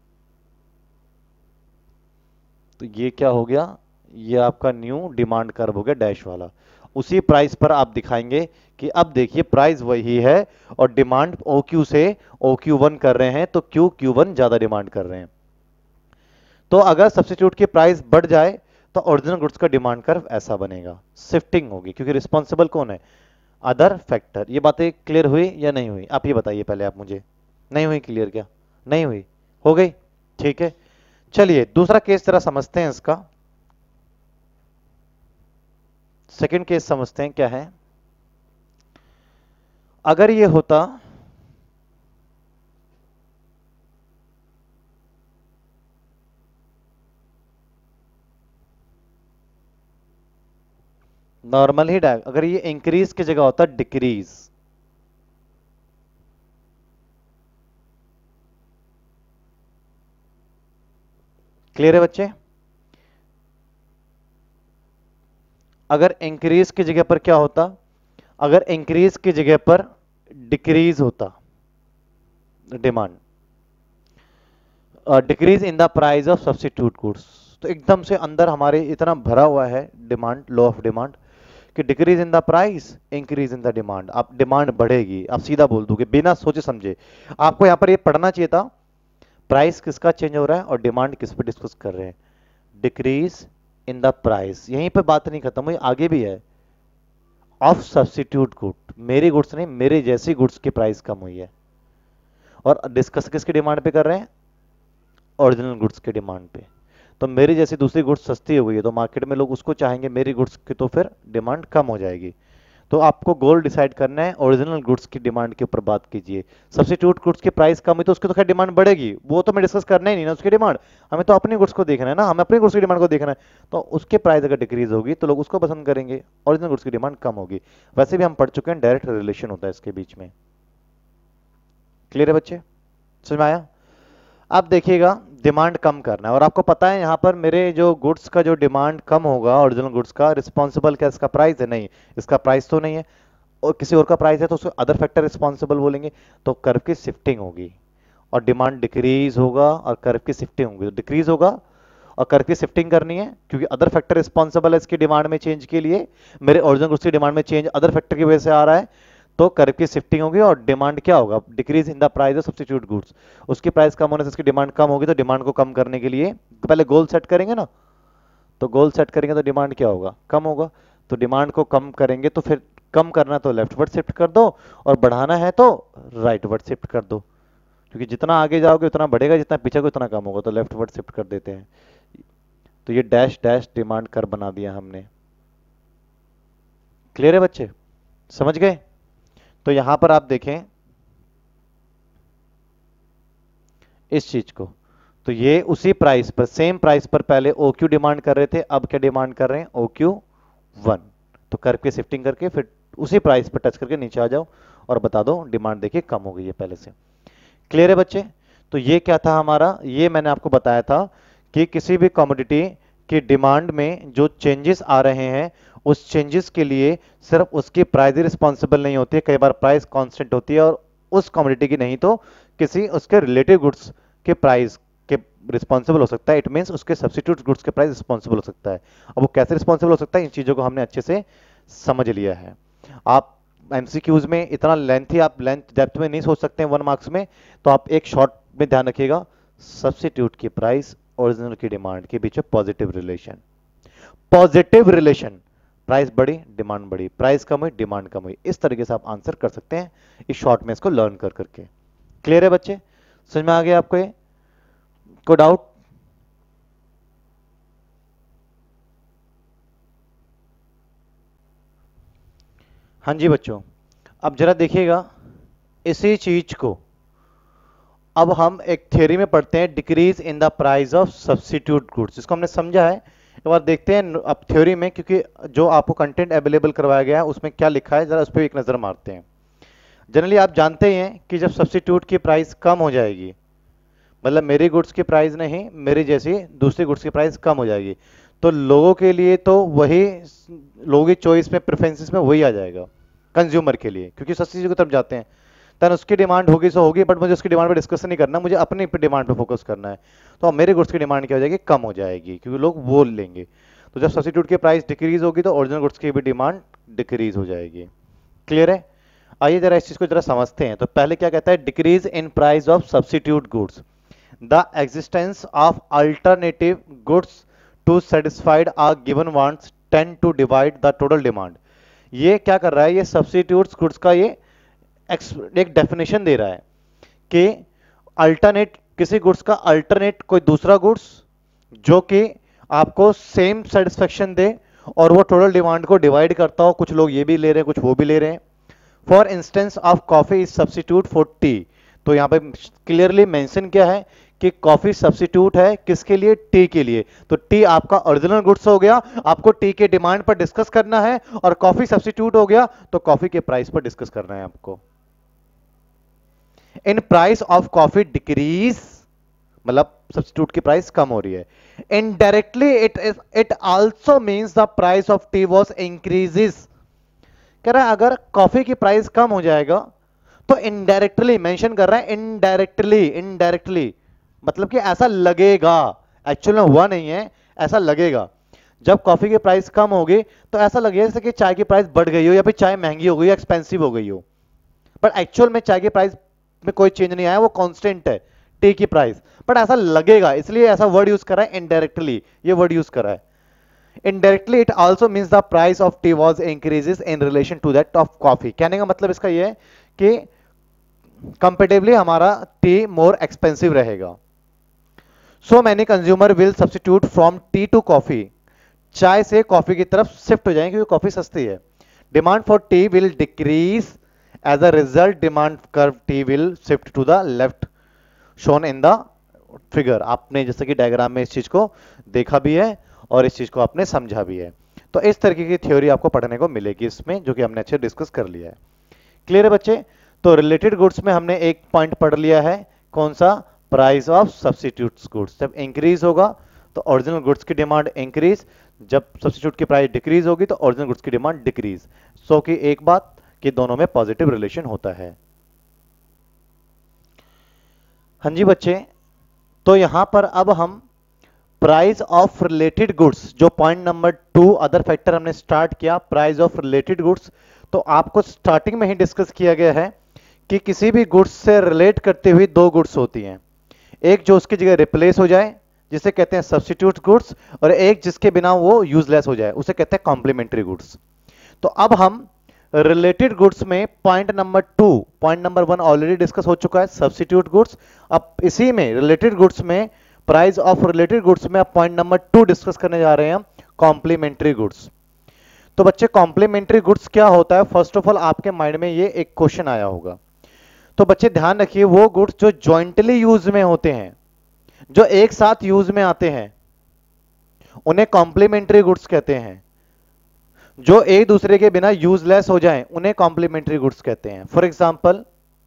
तो ये क्या हो गया? ये आपका न्यू डिमांड कर्व हो गया, डैश वाला। उसी प्राइस पर आप दिखाएंगे कि अब देखिए प्राइस वही है और डिमांड OQ से OQ1 कर रहे हैं, तो QQ1 ज्यादा डिमांड कर रहे हैं। तो अगर सब्स्टिट्यूट की प्राइस बढ़ जाए तो ओरिजिनल गुड्स का डिमांड कर्व ऐसा बनेगा, शिफ्टिंग होगी, क्योंकि रिस्पॉन्सिबल कौन है? Other factor. ये बातें क्लियर हुई या नहीं हुई? आप ये बताइए पहले, आप मुझे। नहीं हुई क्लियर? क्या नहीं हुई? हो गई? ठीक है, चलिए दूसरा केस जरा समझते हैं इसका। सेकंड केस समझते हैं क्या है। अगर ये होता नॉर्मल ही अगर ये इंक्रीज की जगह होता डिक्रीज, क्लियर है बच्चे? अगर इंक्रीज की जगह पर क्या होता? अगर इंक्रीज की जगह पर डिक्रीज होता, demand, decrease in the price of substitute goods, तो एकदम से अंदर हमारे इतना भरा हुआ है डिमांड, लॉ ऑफ डिमांड, कि decrease in the price, increase in the demand. आप डिमांड बढ़ेगी, आप सीधा बोल दोगे बिना सोचे समझे। आपको यहां पर ये पढ़ना चाहिए था, प्राइस किसका चेंज हो रहा है और डिमांड किस पे डिस्कस कर रहे हैं? Decrease in the price. यहीं पे बात नहीं खत्म हुई, आगे भी है, ऑफ सब्स्टिट्यूट गुड, मेरी गुड्स नहीं, मेरे जैसी गुड्स की प्राइस कम हुई है। और डिस्कस किसकी डिमांड पे कर रहे हैं? ओरिजिनल गुड्स की डिमांड पे। तो मेरी जैसी दूसरी गुड्स सस्ती हो गई है तो मार्केट में लोग उसको चाहेंगे, मेरी गुड्स की तो फिर डिमांड कम हो जाएगी। तो आपको गोल डिसाइड करना है, ओरिजिनल गुड्स की डिमांड के ऊपर बात कीजिए। सब्स्टिट्यूट गुड्स की प्राइस कम हुई तो उसकी तो खैर डिमांड बढ़ेगी, वो तो मैं डिस्कस करना ही नहीं ना उसकी डिमांड, हमें तो अपनी गुड्स को देखना है ना, हमें अपनी गुड्स की डिमांड को देखना है। तो उसके प्राइस अगर डिक्रीज होगी तो लोग उसको पसंद करेंगे, ओरिजिनल गुड्स की डिमांड कम होगी। वैसे भी हम पढ़ चुके हैं डायरेक्ट रिलेशन होता है इसके बीच में। क्लियर है बच्चे? समझ में आया? आप देखिएगा डिमांड कम करना है। और आपको पता है यहाँ पर मेरे जो गुड्स का जो डिमांड कम होगा ओरिजिनल गुड्स का, रिस्पॉन्सिबल क्या इसका प्राइस है? नहीं, इसका प्राइस तो नहीं है, और किसी और का प्राइस है तो उसको अदर फैक्टर रिस्पॉन्सिबल बोलेंगे। तो कर्व की शिफ्टिंग होगी और डिमांड डिक्रीज होगा और कर्व की शिफ्टिंग होगी। तो डिक्रीज होगा और कर्व की शिफ्टिंग करनी है क्योंकि अदर फैक्टर रिस्पॉन्सिबल है इसकी डिमांड में चेंज के लिए। मेरे ओरिजिनल गुड्स की डिमांड में चेंज अदर फैक्टर की वजह से आ रहा है, तो कर्व की शिफ्टिंग होगी और डिमांड क्या होगा? Decrease in the price of substitute goods. उसकी प्राइस कम होने से इसकी डिमांड कम होगी, तो डिमांड को कम करने के लिए पहले गोल सेट करेंगे ना, तो गोल सेट करेंगे तो डिमांड क्या होगा? कम होगा। तो डिमांड को कम करेंगे तो फिर कम करना तो लेफ्टवर्ड शिफ्ट कर दो और बढ़ाना है तो राइटवर्ड शिफ्ट कर दो, क्योंकि जितना आगे जाओगे उतना बढ़ेगा, जितना पीछे को उतना कम होगा। तो लेफ्टवर्ड शिफ्ट कर देते हैं। तो ये डैश डैश डिमांड कर बना दिया हमने। क्लियर है बच्चे? समझ गए? तो यहां पर आप देखें इस चीज को, तो ये उसी प्राइस पर, सेम प्राइस पर पहले OQ डिमांड कर रहे थे, अब क्या डिमांड कर रहे हैं? OQ1। तो कर्व की शिफ्टिंग करके फिर उसी प्राइस पर टच करके नीचे आ जाओ और बता दो डिमांड देखिए कम हो गई है पहले से। क्लियर है बच्चे? तो ये क्या था हमारा, ये मैंने आपको बताया था कि किसी भी कमोडिटी की डिमांड में जो चेंजेस आ रहे हैं उस चेंजेस के लिए सिर्फ उसकी प्राइस ही रिस्पॉन्सिबल नहीं होती है, कई बार प्राइस कांस्टेंट होती है और उस कमोडिटी की नहीं तो किसी उसके रिलेटिव गुड्स के प्राइस के रिस्पॉन्सिबल हो सकता है। इट मींस उसके सब्स्टिट्यूट गुड्स के प्राइस रिस्पॉन्सिबल हो सकता है। अब वो कैसे रिस्पॉन्सिबल हो सकता है, इन चीजों को हमने अच्छे से समझ लिया है। आप एमसीक्यूज में इतना लेंथी आप लेंथ डेप्थ में नहीं सोच सकते हैं 1 मार्क्स में, तो आप एक शॉर्ट में ध्यान रखिएगा, सब्स्टिट्यूट की प्राइस ओरिजिनल की डिमांड के बीच में positive relation. Positive relation, price बढ़ी डिमांड बढ़ी, प्राइस कम हुई डिमांड कम हुई, इस तरीके से आप आंसर कर सकते हैं इस शॉर्ट में इसको लर्न कर करके। क्लियर है बच्चे? समझ में आ गया आपको ये? कोई डाउट? हाँ जी बच्चों, अब जरा देखिएगा इसी चीज को अब हम एक थ्योरी में पढ़ते हैं, decrease in the price of substitute goods. इसको हमने समझा है, एक बार देखते हैं अब थ्योरी में, क्योंकि जो आपको कंटेंट अवेलेबल करवाया गया है उसमें क्या लिखा है जरा उस पर एक नजर मारते हैं। जनरली आप जानते ही हैं कि जब सब्स्टिट्यूट की प्राइस कम हो जाएगी, मतलब मेरी गुड्स की प्राइस नहीं, मेरी जैसी दूसरी गुड्स की प्राइस कम हो जाएगी, तो लोगों के लिए तो वही, लोगों की चॉइस में, प्रेफरेंसेस में वही आ जाएगा कंज्यूमर के लिए, क्योंकि सस्ती चीज़ों की तरफ जाते हैं। तन उसकी डिमांड होगी सो होगी, बट मुझे उसकी डिमांड पर डिस्कस नहीं करना, मुझे अपनी डिमांड पर फोकस करना है। तो अब मेरे गुड्स की डिमांड क्या हो जाएगी? कम हो जाएगी, क्योंकि लोग वो लेंगे। तो जब सब्स्टिट्यूट की प्राइस डिक्रीज होगी तो ओरिजिनल गुड्स की भी डिमांड डिक्रीज हो जाएगी। क्लियर है? आइए जरा इस चीज को जरा समझते हैं। तो पहले क्या कहता है? Decrease in price of substitute goods, the existence of alternative goods to satisfied are given wants tend to divide the total demand. ये क्या कर रहा है? ये सब्स्टिट्यूट्स गुड्स का ये एक डेफिनेशन दे रहा है कि अल्टरनेट, किसी गुड्स का अल्टरनेट कोई दूसरा गुड्स जो कि आपको सेम सेटिस्फेक्शन दे और वो टोटल डिमांड को डिवाइड करता हो। कुछ लोग ये भी ले रहे हैं, कुछ वो भी ले रहे हैं। For instance of coffee is substitute for tea. तो यहां पे क्लियरली मेंशन क्या है कि कॉफी सब्स्टिट्यूट है किसके लिए? टी के लिए। तो टी आपका ओरिजिनल गुड्स हो गया, आपको टी के डिमांड पर डिस्कस करना है, और कॉफी सब्स्टिट्यूट हो गया तो कॉफी के प्राइस पर डिस्कस करना है आपको। In price of coffee decrease, मतलब सब्स्टिट्यूट की प्राइस कम हो रही है। Indirectly it also means the price of tea was increases. कह रहा है अगर कॉफी की प्राइस कम हो जाएगा तो इनडायरेक्टली मेंशन कर रहा है, इनडायरेक्टली मतलब कि ऐसा लगेगा, एक्चुअल में हुआ नहीं है, ऐसा लगेगा। जब कॉफी की प्राइस कम होगी तो ऐसा लगेगा जैसे कि चाय की प्राइस बढ़ गई हो या फिर चाय महंगी हो गई, एक्सपेंसिव हो गई हो, पर एक्चुअल में चाय की प्राइस में कोई चेंज नहीं आया, वो कांस्टेंट है टी की प्राइस, बट ऐसा लगेगा, इसलिए ऐसा वर्ड यूज करा है इनडायरेक्टली, ये वर्ड यूज करा है। Indirectly it also means the price of tea was increases in relation to that of coffee. कहने का मतलब इसका ये है कि कंपेरेटिवली हमारा टी मोर एक्सपेंसिव रहेगा। So many consumer will substitute from tea to coffee, चाय से कॉफी की तरफ शिफ्ट हो जाएंगे क्योंकि कॉफी सस्ती है। Demand for tea will decrease as a result, demand curve tea will shift to the left shown in the figure. आपने जैसे कि डायग्राम में इस चीज को देखा भी है और इस चीज को आपने समझा भी है। तो इस तरीके की थ्योरी आपको पढ़ने को मिलेगी इसमें, जो कि हमने अच्छे डिस्कस कर लिया है। क्लियर है बच्चे? तो रिलेटेड गुड्स में हमने एक पॉइंट पढ़ लिया है, कौन सा? Price of substitute goods. जब इंक्रीज होगा तो ओरिजिनल गुड्स की डिमांड इंक्रीज, जब सब्स्टिट्यूट की प्राइस डिक्रीज होगी तो ओरिजिनल गुड्स की डिमांड डिक्रीज। सो कि एक बात कि दोनों में पॉजिटिव रिलेशन होता है। हाँ जी बच्चे, तो यहां पर अब हम प्राइस ऑफ रिलेटेड गुड्स, जो पॉइंट नंबर 2 अदर फैक्टर हमने स्टार्ट किया, प्राइस ऑफ रिलेटेड गुड्स, तो आपको स्टार्टिंग में ही डिस्कस किया गया है कि किसी भी गुड्स से रिलेट करती हुई दो गुड्स होती हैं, एक जो उसकी जगह रिप्लेस हो जाए जिसे कहते हैं सब्स्टिट्यूट गुड्स, और एक जिसके बिना वो यूजलेस हो जाए उसे कहते हैं कॉम्प्लीमेंट्री गुड्स। तो अब हम रिलेटेड गुड्स में point number 2, point number 1 already discuss हो चुका है सब्स्टिट्यूट गुड्स, अब इसी में रिलेटेड गुड्स में प्राइस ऑफ रिलेटेड गुड्स में अब पॉइंट नंबर 2 डिस्कस करने जा रहे हैं हम, कॉम्प्लीमेंट्री गुड्स। तो बच्चे कॉम्प्लीमेंट्री गुड्स क्या होता है, फर्स्ट ऑफ ऑल आपके माइंड में ये एक क्वेश्चन आया होगा। तो बच्चे ध्यान रखिए, वो गुड्स जो जॉइंटली यूज में होते हैं, जो एक साथ यूज में आते हैं, उन्हें कॉम्प्लीमेंट्री गुड्स कहते हैं। जो एक दूसरे के बिना यूजलेस हो जाएं उन्हें कॉम्प्लीमेंट्री गुड्स कहते हैं। For example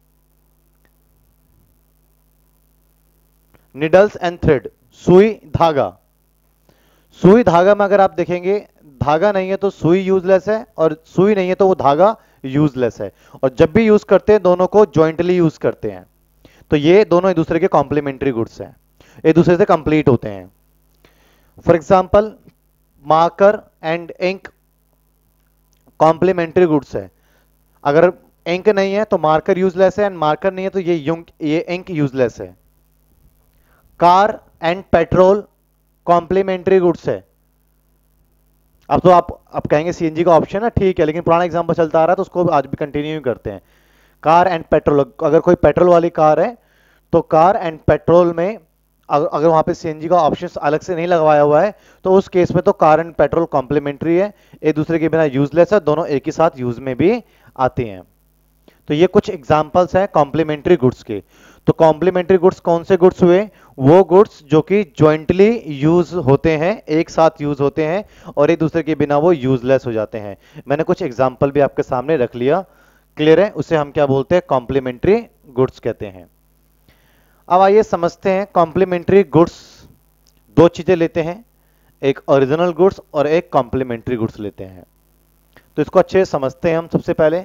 needles and thread, सुई धागा। सुई धागा में अगर आप देखेंगे, धागा नहीं है तो सुई यूजलेस है, और सुई नहीं है तो वो धागा यूजलेस है, और जब भी यूज करते हैं दोनों को जॉइंटली यूज करते हैं। तो ये दोनों एक दूसरे के कॉम्प्लीमेंट्री गुड्स हैं, एक दूसरे से कंप्लीट होते हैं। For example marker and ink complementary goods है। अगर इंक नहीं है तो मार्कर यूजलेस है, एंड मार्कर नहीं है तो ये इंक यूजलेस है। Car and petrol complementary goods है। अब तो आप कहेंगे सीएनजी का ऑप्शन है, ठीक है, लेकिन पुराना एग्जांपल चलता आ रहा है तो उसको आज भी कंटिन्यू करते हैं। कार एंड पेट्रोल, अगर कोई पेट्रोल वाली कार है तो कार एंड पेट्रोल में अगर वहां पे सीएनजी का ऑप्शन अलग से नहीं लगवाया हुआ है तो उस केस में तो कार एंड पेट्रोल कॉम्प्लीमेंट्री है, एक दूसरे के बिना यूजलेस है, दोनों एक ही साथ यूज में भी आती हैं। तो ये कुछ एग्जांपल्स हैं कॉम्प्लीमेंट्री गुड्स के। तो कॉम्प्लीमेंट्री गुड्स कौन से गुड्स हुए, वो गुड्स जो कि जॉइंटली यूज होते हैं, एक साथ यूज होते हैं, और एक दूसरे के बिना वो यूजलेस हो जाते हैं। मैंने कुछ एग्जांपल भी आपके सामने रख लिया, क्लियर है, उसे हम क्या बोलते हैं, कॉम्प्लीमेंट्री गुड्स कहते हैं। अब आइए समझते हैं कॉम्प्लीमेंट्री गुड्स। दो चीजें लेते हैं, एक ओरिजिनल गुड्स और एक कॉम्प्लीमेंट्री गुड्स लेते हैं। तो इसको अच्छे से समझते हैं हम। सबसे पहले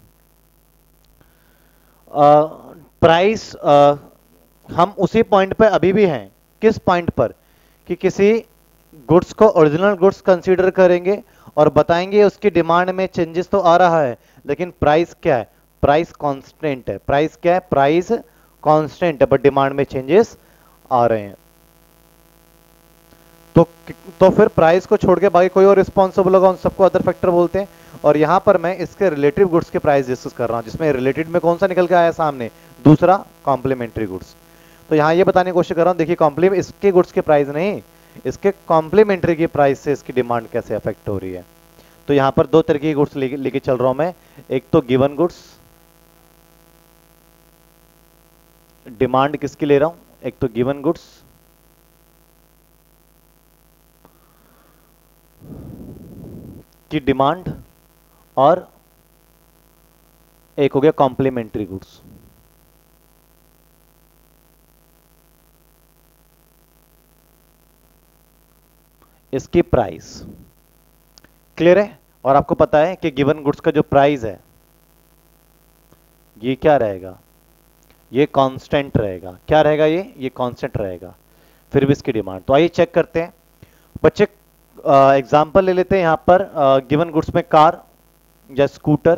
प्राइस, हम उसी पॉइंट पर अभी भी हैं, किस पॉइंट पर, कि किसी गुड्स को ओरिजिनल गुड्स कंसीडर करेंगे और बताएंगे उसकी डिमांड में चेंजेस तो आ रहा है लेकिन प्राइस क्या है, प्राइस कांस्टेंट है। प्राइस क्या है, प्राइस कांस्टेंट है, बट डिमांड में चेंजेस आ रहे हैं। तो फिर प्राइस को छोड़ के बाकी कोई और रिस्पॉन्सिबल होगा, उन सबको अदर फैक्टर बोलते हैं। और यहां पर मैं इसके रिलेटिव गुड्स के प्राइस डिस्कस कर रहा हूं, जिसमें रिलेटेड में कौन सा निकल के आया सामने, दूसरा कॉम्प्लीमेंट्री गुड्स। तो यहां ये बताने की कोशिश कर रहा हूं, देखिए इसके गुड्स के प्राइस नहीं, इसके कॉम्प्लीमेंट्री की प्राइस से इसकी डिमांड कैसे अफेक्ट हो रही है। तो यहां पर दो तरह की गुड्स लेके चल रहा हूं मैं, एक तो गिवन गुड्स, डिमांड किसकी ले रहा हूं, एक तो गिवन गुड्स, की डिमांड, और एक हो गया कॉम्प्लीमेंट्री गुड्स। इसकी प्राइस, क्लियर है। और आपको पता है कि गिवन गुड्स का जो प्राइस है ये क्या रहेगा, ये कांस्टेंट रहेगा। क्या रहेगा, ये कांस्टेंट रहेगा। फिर भी इसकी डिमांड, तो आइए चेक करते हैं बच्चे। एग्जाम्पल ले लेते हैं यहां पर, गिवन गुड्स में कार या स्कूटर,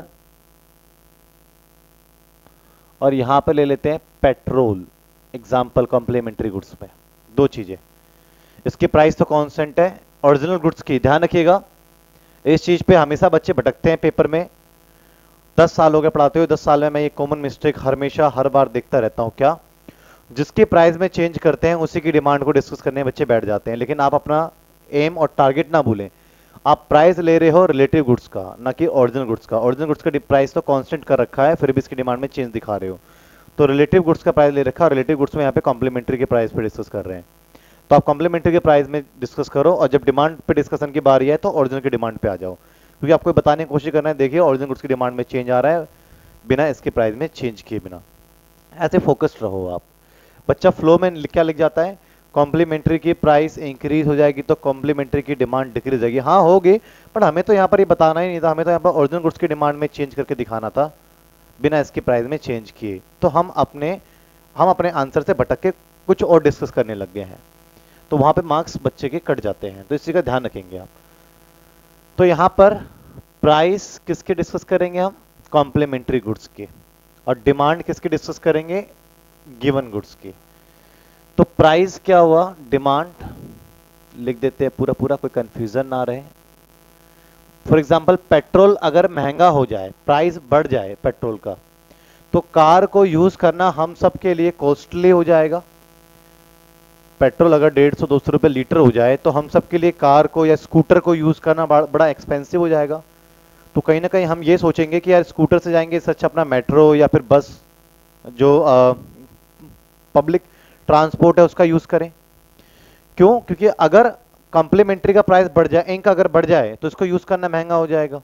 और यहां पर ले लेते हैं पेट्रोल। एग्जाम्पल कॉम्प्लीमेंट्री गुड्स में दो चीजें, इसकी प्राइस तो कांस्टेंट है। ओरिजिनल गुड्स की ध्यान रखिएगा, इस चीज पे हमेशा बच्चे भटकते हैं पेपर में। 10 साल हो गए पढ़ाते हुए, 10 साल में मैं ये कॉमन मिस्टेक हमेशा हर बार देखता रहता हूं। क्या, जिसकी प्राइस में चेंज करते हैं उसी की डिमांड को डिस्कस करने बच्चे बैठ जाते हैं। लेकिन आप अपना एम और टारगेट ना भूलें, आप प्राइस ले रहे हो रिलेटिव गुड्स का, ना कि ओरिजिनल गुड्स का। ओरिजिनल गुड्स का प्राइस तो कांस्टेंट कर रखा है, फिर भी इसकी डिमांड में चेंज दिखा रहे हो। तो रिलेटिव गुड्स का प्राइस ले रखा है, रिलेटिव गुड्स में यहाँ पे कॉम्प्लीमेंट्री के प्राइस पे डिस्कस कर रहे हैं। तो आप कॉम्प्लीमेंट्री के प्राइस में डिस्कस करो, और जब डिमांड पे डिस्कशन की बारी है तो ओरिजिनल की डिमांड पे आ जाओ, क्योंकि आपको बताने की कोशिश करना है, देखिए ओरिजिनल गुड्स की डिमांड में चेंज आ रहा है बिना इसके प्राइस में चेंज किए बिना। ऐसे फोकस्ड रहो आप। बच्चा फ्लो में क्या लिख जाता है, कॉम्प्लीमेंट्री की प्राइस इंक्रीज हो जाएगी तो कॉम्प्लीमेंट्री की डिमांड डिक्रीज हो जाएगी। हाँ होगी, पर हमें तो यहाँ पर ये बताना ही नहीं था, हमें तो यहाँ पर ओरिजिनल गुड्स की डिमांड में चेंज करके दिखाना था बिना इसकी प्राइस में चेंज किए। तो हम अपने आंसर से भटक के कुछ और डिस्कस करने लग गए हैं, तो वहां पे मार्क्स बच्चे के कट जाते हैं, तो इसी का ध्यान रखेंगे आप। तो यहाँ पर प्राइस किसके डिस्कस करेंगे हम, कॉम्प्लीमेंट्री गुड्स के, और डिमांड किसकी डिस्कस करेंगे, गिवन गुड्स की। तो प्राइस क्या हुआ, डिमांड लिख देते हैं पूरा पूरा, कोई कंफ्यूजन ना रहे। फॉर एग्जांपल पेट्रोल अगर महंगा हो जाए, प्राइस बढ़ जाए पेट्रोल का, तो कार को यूज करना हम सब के लिए कॉस्टली हो जाएगा। पेट्रोल अगर 150-200 रुपए लीटर हो जाए तो हम सब के लिए कार को या स्कूटर को यूज करना बड़ा एक्सपेंसिव हो जाएगा। तो कहीं ना कहीं हम ये सोचेंगे कि यार स्कूटर से जाएंगे, इससे अच्छा अपना मेट्रो या फिर बस जो पब्लिक ट्रांसपोर्ट है उसका यूज करें। क्यों, क्योंकि अगर कॉम्प्लीमेंट्री का प्राइस बढ़ जाए, इंक अगर बढ़ जाए तो इसको यूज करना महंगा हो जाएगा।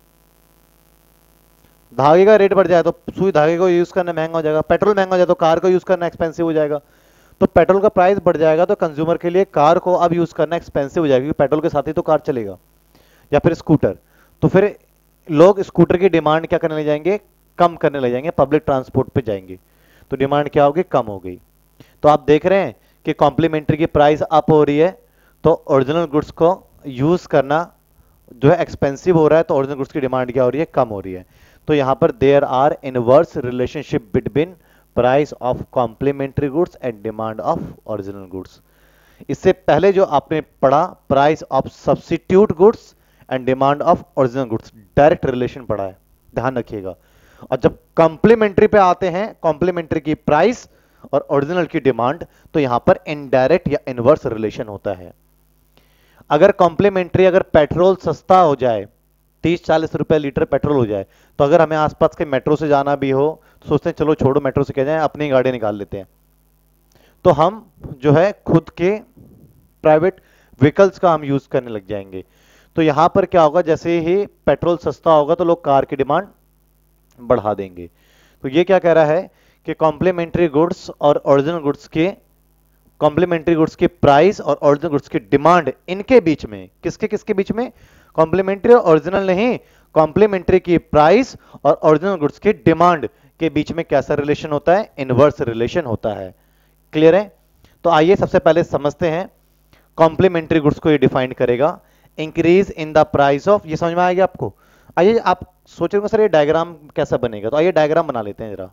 धागे का रेट बढ़ जाए तो सुई धागे को यूज करना महंगा हो जाएगा। पेट्रोल महंगा हो जाए तो कार को यूज करना एक्सपेंसिव हो जाएगा। तो पेट्रोल का प्राइस बढ़ जाएगा तो कंज्यूमर के लिए कार को अब यूज करना एक्सपेंसिव हो जाएगा, क्योंकि पेट्रोल के साथ ही तो कार चलेगा या फिर स्कूटर। तो फिर लोग स्कूटर की डिमांड क्या करने लग जाएंगे, कम करने लग जाएंगे, पब्लिक ट्रांसपोर्ट पे जाएंगे, तो डिमांड क्या होगी, कम हो गई। तो आप देख रहे हैं कि कॉम्प्लीमेंट्री की प्राइस अप हो रही है तो ओरिजिनल गुड्स को यूज करना जो है एक्सपेंसिव हो रहा है, तो ओरिजिनल गुड्स की डिमांड क्या हो रही है, कम हो रही है। तो यहां पर there are inverse relationship between price of complementary goods and demand of original goods. इससे पहले जो आपने पढ़ा price of substitute goods and demand of original goods, direct relation पढ़ा है, ध्यान रखिएगा। और जब कॉम्प्लीमेंट्री पे आते हैं, कॉम्प्लीमेंट्री की प्राइस और ओरिजिनल की डिमांड, तो यहां पर इनडायरेक्ट या इनवर्स रिलेशन होता है। अगर कॉम्प्लीमेंट्री, अगर पेट्रोल सस्ता हो जाए, 30-40 रुपए लीटर पेट्रोल हो जाए, तो अगर हमें आसपास के मेट्रो से जाना भी हो तो सोचते हैं चलो छोड़ो मेट्रो से क्या जाए, अपनी गाड़ी निकाल लेते हैं। तो हम जो है खुद के प्राइवेट व्हीकल्स का हम यूज करने लग जाएंगे। तो यहां पर क्या होगा, जैसे ही पेट्रोल सस्ता होगा तो लोग कार की डिमांड बढ़ा देंगे। तो ये क्या कह रहा है कि कॉम्प्लीमेंट्री गुड्स और ओरिजिनल गुड्स के, कॉम्प्लीमेंट्री गुड्स की प्राइस और ओरिजिनल गुड्स की डिमांड, इनके बीच में, किसके किसके बीच में, कॉम्प्लीमेंट्री और ओरिजिनल नहीं, कॉम्प्लीमेंट्री की प्राइस और ओरिजिनल गुड्स की डिमांड के बीच में कैसा रिलेशन होता है, इनवर्स रिलेशन होता है। क्लियर है। तो आइए सबसे पहले समझते हैं, कॉम्प्लीमेंट्री गुड्स को ये डिफाइन करेगा, increase in the price of, ये समझ में आएगा आपको। आइए आप सोचेंगे सर ये डायग्राम कैसा बनेगा, तो आइए डायग्राम बना लेते हैं जरा।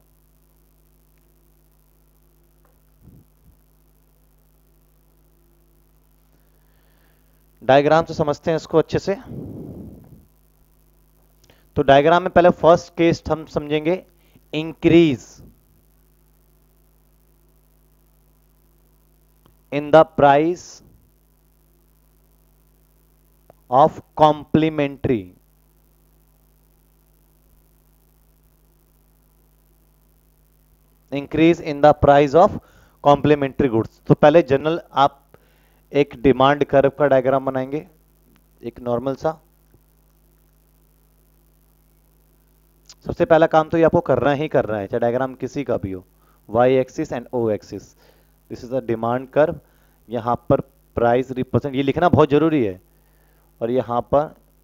डायग्राम से समझते हैं इसको अच्छे से। तो डायग्राम में पहले फर्स्ट केस हम समझेंगे, increase in the price of complementary, increase in the price of complementary goods. तो पहले जनरल आप एक डिमांड कर्व का डायग्राम बनाएंगे, एक नॉर्मल सा। सबसे पहला काम तो ये आपको करना ही करना है, चाहे डायग्राम किसी का भी हो, Y axis and O axis. This is the demand curve, यहां पर प्राइस रिप्रेजेंट, ये लिखना बहुत जरूरी है, और यहां पर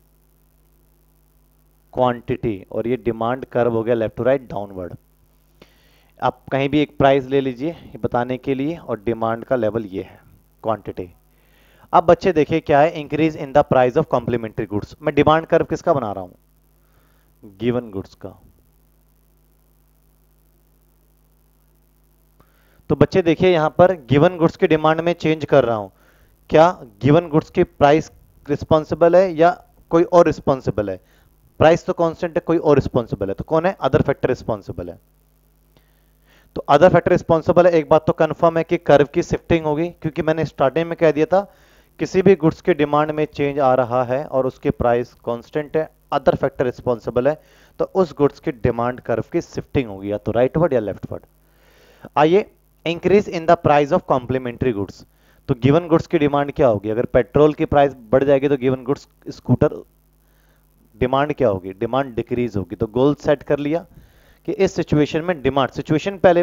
क्वांटिटी, और ये डिमांड कर्व हो गया लेफ्ट टू राइट डाउनवर्ड। आप कहीं भी एक प्राइस ले लीजिए ये बताने के लिए, और डिमांड का लेवल ये है क्वांटिटी। अब बच्चे देखिए क्या है, increase in the price of complementary goods. मैं डिमांड कर्व किसका बना रहा हूं, गिवन गुड्स का। तो बच्चे देखिए यहां पर गिवन गुड्स की डिमांड में चेंज कर रहा हूं, क्या गिवन गुड्स की प्राइस रिस्पॉन्सिबल है या कोई और रिस्पॉन्सिबल है। प्राइस तो कांस्टेंट है, कोई और रिस्पॉन्सिबल है, तो कौन है, अदर फैक्टर रिस्पॉन्सिबल है। तो अदर फैक्टर रिस्पॉन्सिबल है, एक बात तो कंफर्म है कि कर्व की शिफ्टिंग होगी, क्योंकि मैंने स्टार्टिंग में कह दिया था किसी भी गुड्स के डिमांड में चेंज आ रहा है और उसकी प्राइस कांस्टेंट है, अदर फैक्टर रिस्पॉन्सिबल है, तो उस गुड्स की डिमांड कर्व की शिफ्टिंग होगी, या तो राइटवर्ड या लेफ्टवर्ड। आइए, increase in the price of complementary goods. तो गिवन गुड्स की डिमांड क्या होगी, अगर पेट्रोल की प्राइस बढ़ जाएगी तो गिवन गुड्स स्कूटर डिमांड क्या होगी, डिमांड डिक्रीज होगी। तो गोल सेट कर लिया कि इस सिचुएशन में डिमांड, सिचुएशन पहले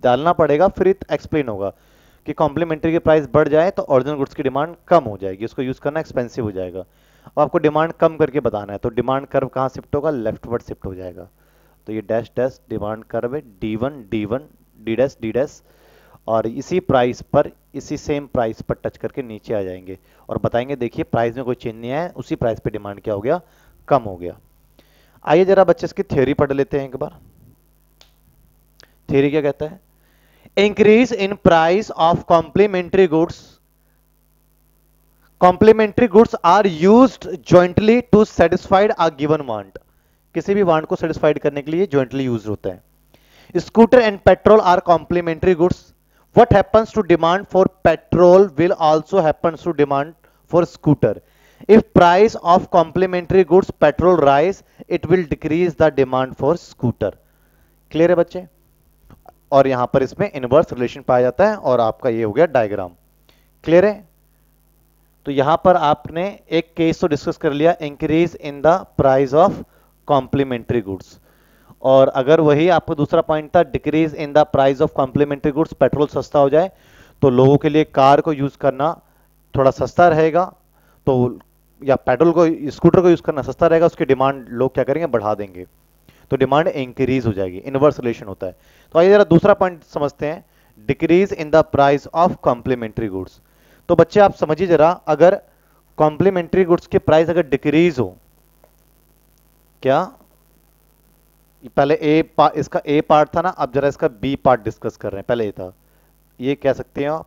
डालना पड़ेगा, फिर एक्सप्लेन होगा कि कॉम्प्लीमेंट्री की प्राइस बढ़ जाए तो ओरिजिनल गुड्स की डिमांड कम हो जाएगी, उसको यूज करना एक्सपेंसिव हो जाएगा। अब आपको डिमांड कम करके बताना है, तो डिमांड कर्व कहाँ शिफ्ट होगा, लेफ्टवर्ड शिफ्ट हो जाएगा। तो ये डैश डैश डिमांड कर्व है, D1 D1 D dash D dash, और इसी प्राइस पर, इसी सेम प्राइस पर टच करके नीचे आ जाएंगे और बताएंगे देखिए प्राइस में कोई चेंज नहीं आया, उसी प्राइस पे डिमांड क्या हो गया, कम हो गया। आइए जरा बच्चे इसकी थ्योरी पढ़ लेते हैं एक बार। थ्योरी क्या कहता है, increase in price of complementary goods, complementary goods are used jointly to satisfied a given want, किसी भी वांट को सेटिस्फाइड करने के लिए जॉइंटली यूज होता है। Scooter and petrol are complementary goods, what happens to demand for petrol will also happens to demand for scooter. If price of complementary goods petrol rise, it will decrease the demand for scooter. Clear है बच्चे? और यहां पर इसमें इनवर्स रिलेशन पाया जाता है और आपका ये हो गया डायग्राम। क्लियर है? तो यहां पर आपने एक केस तो डिस्कस कर लिया, increase in the price of complementary goods, और अगर वही आपका दूसरा पॉइंट था decrease in the price of complementary goods, petrol सस्ता हो जाए तो लोगों के लिए कार को यूज करना थोड़ा सस्ता रहेगा, तो या पेट्रोल को, स्कूटर को यूज करना सस्ता रहेगा, उसकी डिमांड लोग क्या करेंगे, बढ़ा देंगे, तो डिमांड इंक्रीज हो जाएगी, इनवर्स रिलेशन होता है। तो आइए जरा दूसरा पॉइंट समझते हैं, decrease in the price of complementary goods. तो बच्चे आप समझिए जरा, अगर कॉम्प्लीमेंट्री गुड्स की प्राइस अगर डिक्रीज हो, क्या पहले इसका ए पार्ट था ना, अब जरा इसका बी पार्ट डिस्कस कर रहे हैं, पहले ये था, ये कह सकते हैं आप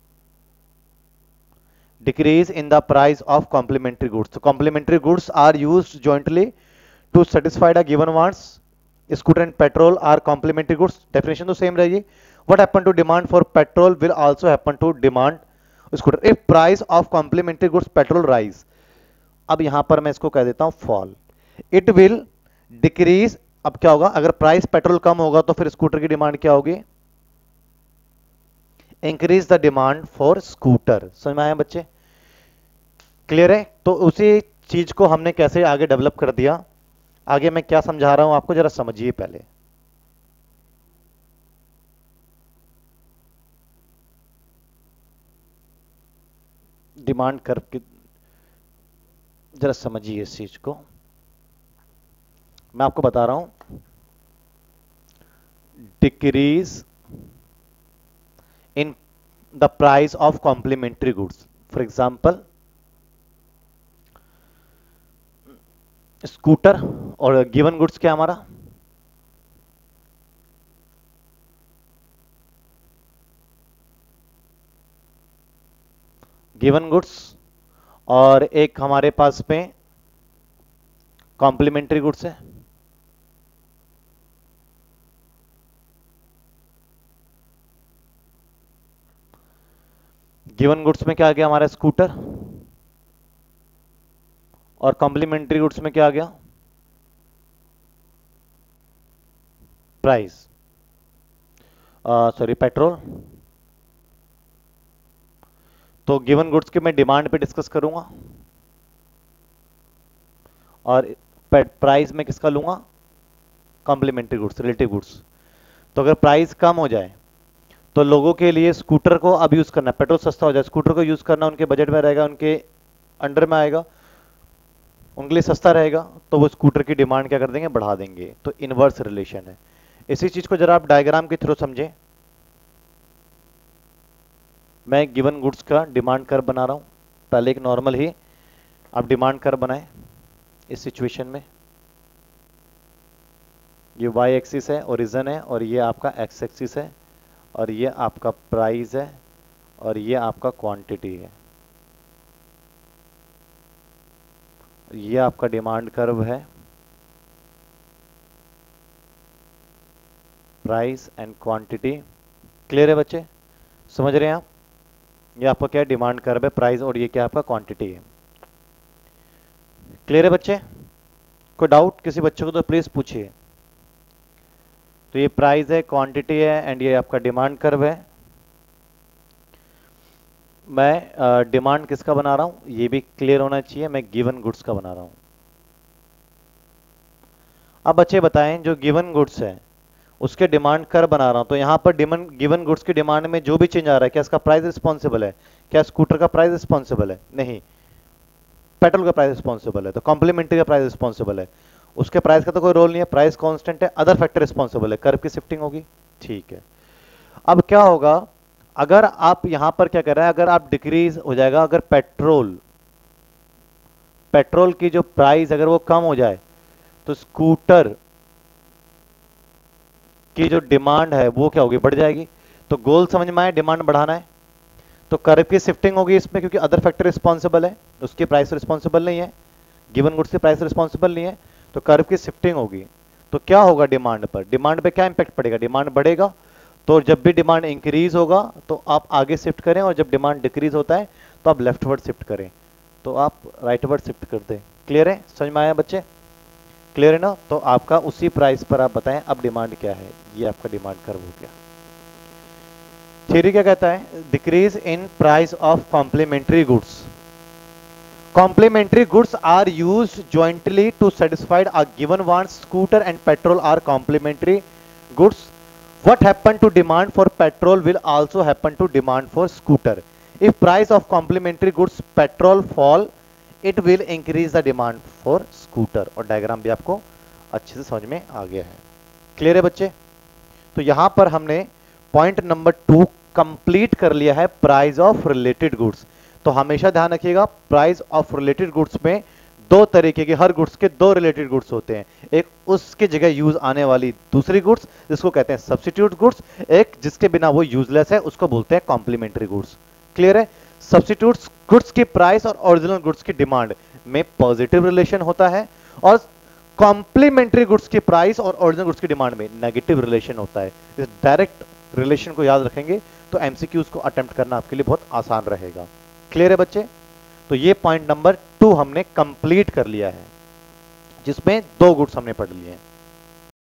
decrease in the price of complementary goods. तो complementary goods are used jointly to satisfied a given wants, scooter and petrol are complementary goods, definition तो सेम रहेगी। What happen to demand for petrol will also happen to demand scooter if price of complementary goods petrol rise. अब यहां पर मैं इसको कह देता हूं फॉल, इट विल डिक्रीज। अब क्या होगा, अगर प्राइस पेट्रोल कम होगा तो फिर स्कूटर की डिमांड क्या होगी, increase the demand for scooter. समझ में आया बच्चे? क्लियर है? तो उसी चीज को हमने कैसे आगे डेवलप कर दिया, आगे मैं क्या समझा रहा हूं आपको जरा समझिए पहले। डिमांड कर्व की जरा समझिए इस चीज को, मैं आपको बता रहा हूं, decrease in the price of complementary goods, for example scooter, और गिवन गुड्स क्या हमारा, गिवन गुड्स, और एक हमारे पास में कॉम्प्लीमेंट्री गुड्स है। गिवन गुड्स में क्या आ गया हमारा, स्कूटर, और कॉम्प्लीमेंट्री गुड्स में क्या आ गया, प्राइस, सॉरी पेट्रोल। तो गिवन गुड्स के मैं डिमांड पे डिस्कस करूंगा और प्राइस में किसका लूंगा, कॉम्प्लीमेंट्री गुड्स, रिलेटिव गुड्स। तो अगर प्राइस कम हो जाए तो लोगों के लिए स्कूटर को अब यूज करना, पेट्रोल सस्ता हो जाए, स्कूटर को यूज करना उनके बजट में रहेगा, उनके अंडर में आएगा, उनके लिए सस्ता रहेगा, तो वो स्कूटर की डिमांड क्या कर देंगे, बढ़ा देंगे। तो इनवर्स रिलेशन है। इसी चीज को जरा आप डायग्राम के थ्रू समझें। मैं गिवन गुड्स का डिमांड कर्व बना रहा हूं, पहले एक नॉर्मल ही आप डिमांड कर्व बनाएं इस सिचुएशन में। ये y एक्सिस है, ओरिजिन है, और ये आपका x एक्सिस है, और ये आपका प्राइस है, और ये आपका क्वांटिटी है। ये आपका डिमांड कर्व है, प्राइस एंड क्वांटिटी। क्लियर है बच्चे? समझ रहे हैं आप? ये आपका क्या डिमांड कर्व है, प्राइस, और ये क्या आपका क्वांटिटी है। क्लियर है बच्चे? कोई डाउट किसी बच्चे को तो प्लीज पूछिए। तो ये प्राइस है, क्वांटिटी है, एंड ये आपका डिमांड कर्व है। मैं डिमांड किसका बना रहा हूं, ये भी क्लियर होना चाहिए, मैं गिवन गुड्स का बना रहा हूं। अब बच्चे बताएं, जो गिवन गुड्स है उसके डिमांड कर बना रहा हूं, तो यहां पर डिमांड गिवन गुड्स की डिमांड में जो भी चेंज आ रहा है, क्या इसका प्राइस रिस्पॉन्सिबल है? क्या स्कूटर का प्राइस रिस्पॉन्सिबल है? नहीं, पेट्रोल का प्राइस रिस्पॉन्सिबल है। तो कॉम्प्लीमेंट्री का प्राइस रिस्पॉन्सिबल है, उसके प्राइस का तो कोई रोल नहीं है, प्राइस कांस्टेंट है, अदर फैक्टर रिस्पॉन्सिबल है, कर्व की शिफ्टिंग होगी। ठीक है, अब क्या होगा अगर आप यहां पर क्या कर रहे हैं, अगर आप डिक्रीज हो जाएगा, अगर पेट्रोल की जो प्राइस अगर वो कम हो जाए तो स्कूटर की जो डिमांड है वो क्या होगी, बढ़ जाएगी। तो गोल समझ में आया, डिमांड बढ़ाना है, तो कर्व की शिफ्टिंग होगी इसमें, क्योंकि अदर फैक्टर रिस्पॉन्सिबल है, उसकी प्राइस रिस्पॉन्सिबल नहीं है, गिवन गुड्स की प्राइस रिस्पॉन्सिबल नहीं है, तो कर्व की शिफ्टिंग होगी। तो क्या होगा डिमांड पर, डिमांड पे क्या इंपैक्ट पड़ेगा, डिमांड बढ़ेगा। तो जब भी डिमांड इंक्रीज होगा तो आप आगे शिफ्ट करें, और जब डिमांड डिक्रीज होता है तो आप लेफ्टवर्ड शिफ्ट करें, तो आप राइटवर्ड शिफ्ट कर दें। क्लियर है, समझ में आया बच्चे? क्लियर है ना? तो आपका उसी प्राइस पर आप बताएं अब डिमांड क्या है, ये आपका डिमांड कर्व हो गया। थ्योरी क्या कहता है, decrease in price of complementary goods. Complementary goods are used jointly to satisfy a given want. Scooter and petrol are complementary goods. What happen to demand for petrol will also happen to demand for scooter. If price of complementary goods petrol fall, it will increase the demand for scooter. और डायग्राम भी आपको अच्छे से समझ में आ गया है। क्लियर है बच्चे? तो यहां पर हमने पॉइंट नंबर 2 कंप्लीट कर लिया है, प्राइस ऑफ रिलेटेड गुड्स। तो हमेशा ध्यान रखिएगा, प्राइस ऑफ रिलेटेड गुड्स में दो तरीके के, हर गुड्स के दो रिलेटेड गुड्स होते हैं। एक उसकी जगह यूज आने वाली दूसरी गुड्स जिसको कहते हैं सब्स्टिट्यूट गुड्स, एक जिसके बिना वो यूजलेस है उसको बोलते हैं कॉम्प्लीमेंट्री गुड्स। क्लियर है? सब्स्टिट्यूट गुड्स की प्राइस और ओरिजिनल गुड्स की डिमांड में पॉजिटिव रिलेशन होता है, और कॉम्प्लीमेंट्री गुड्स की प्राइस और ओरिजिनल गुड्स की डिमांड में नेगेटिव रिलेशन होता है। इस डायरेक्ट रिलेशन को याद रखेंगे तो एमसीक्यूज को अटेम्प्ट करना आपके लिए बहुत आसान रहेगा। क्लियर है बच्चे? तो ये पॉइंट नंबर 2 हमने कंप्लीट कर लिया है, जिसमें 2 गुड्स हमने पढ़ लिए हैं।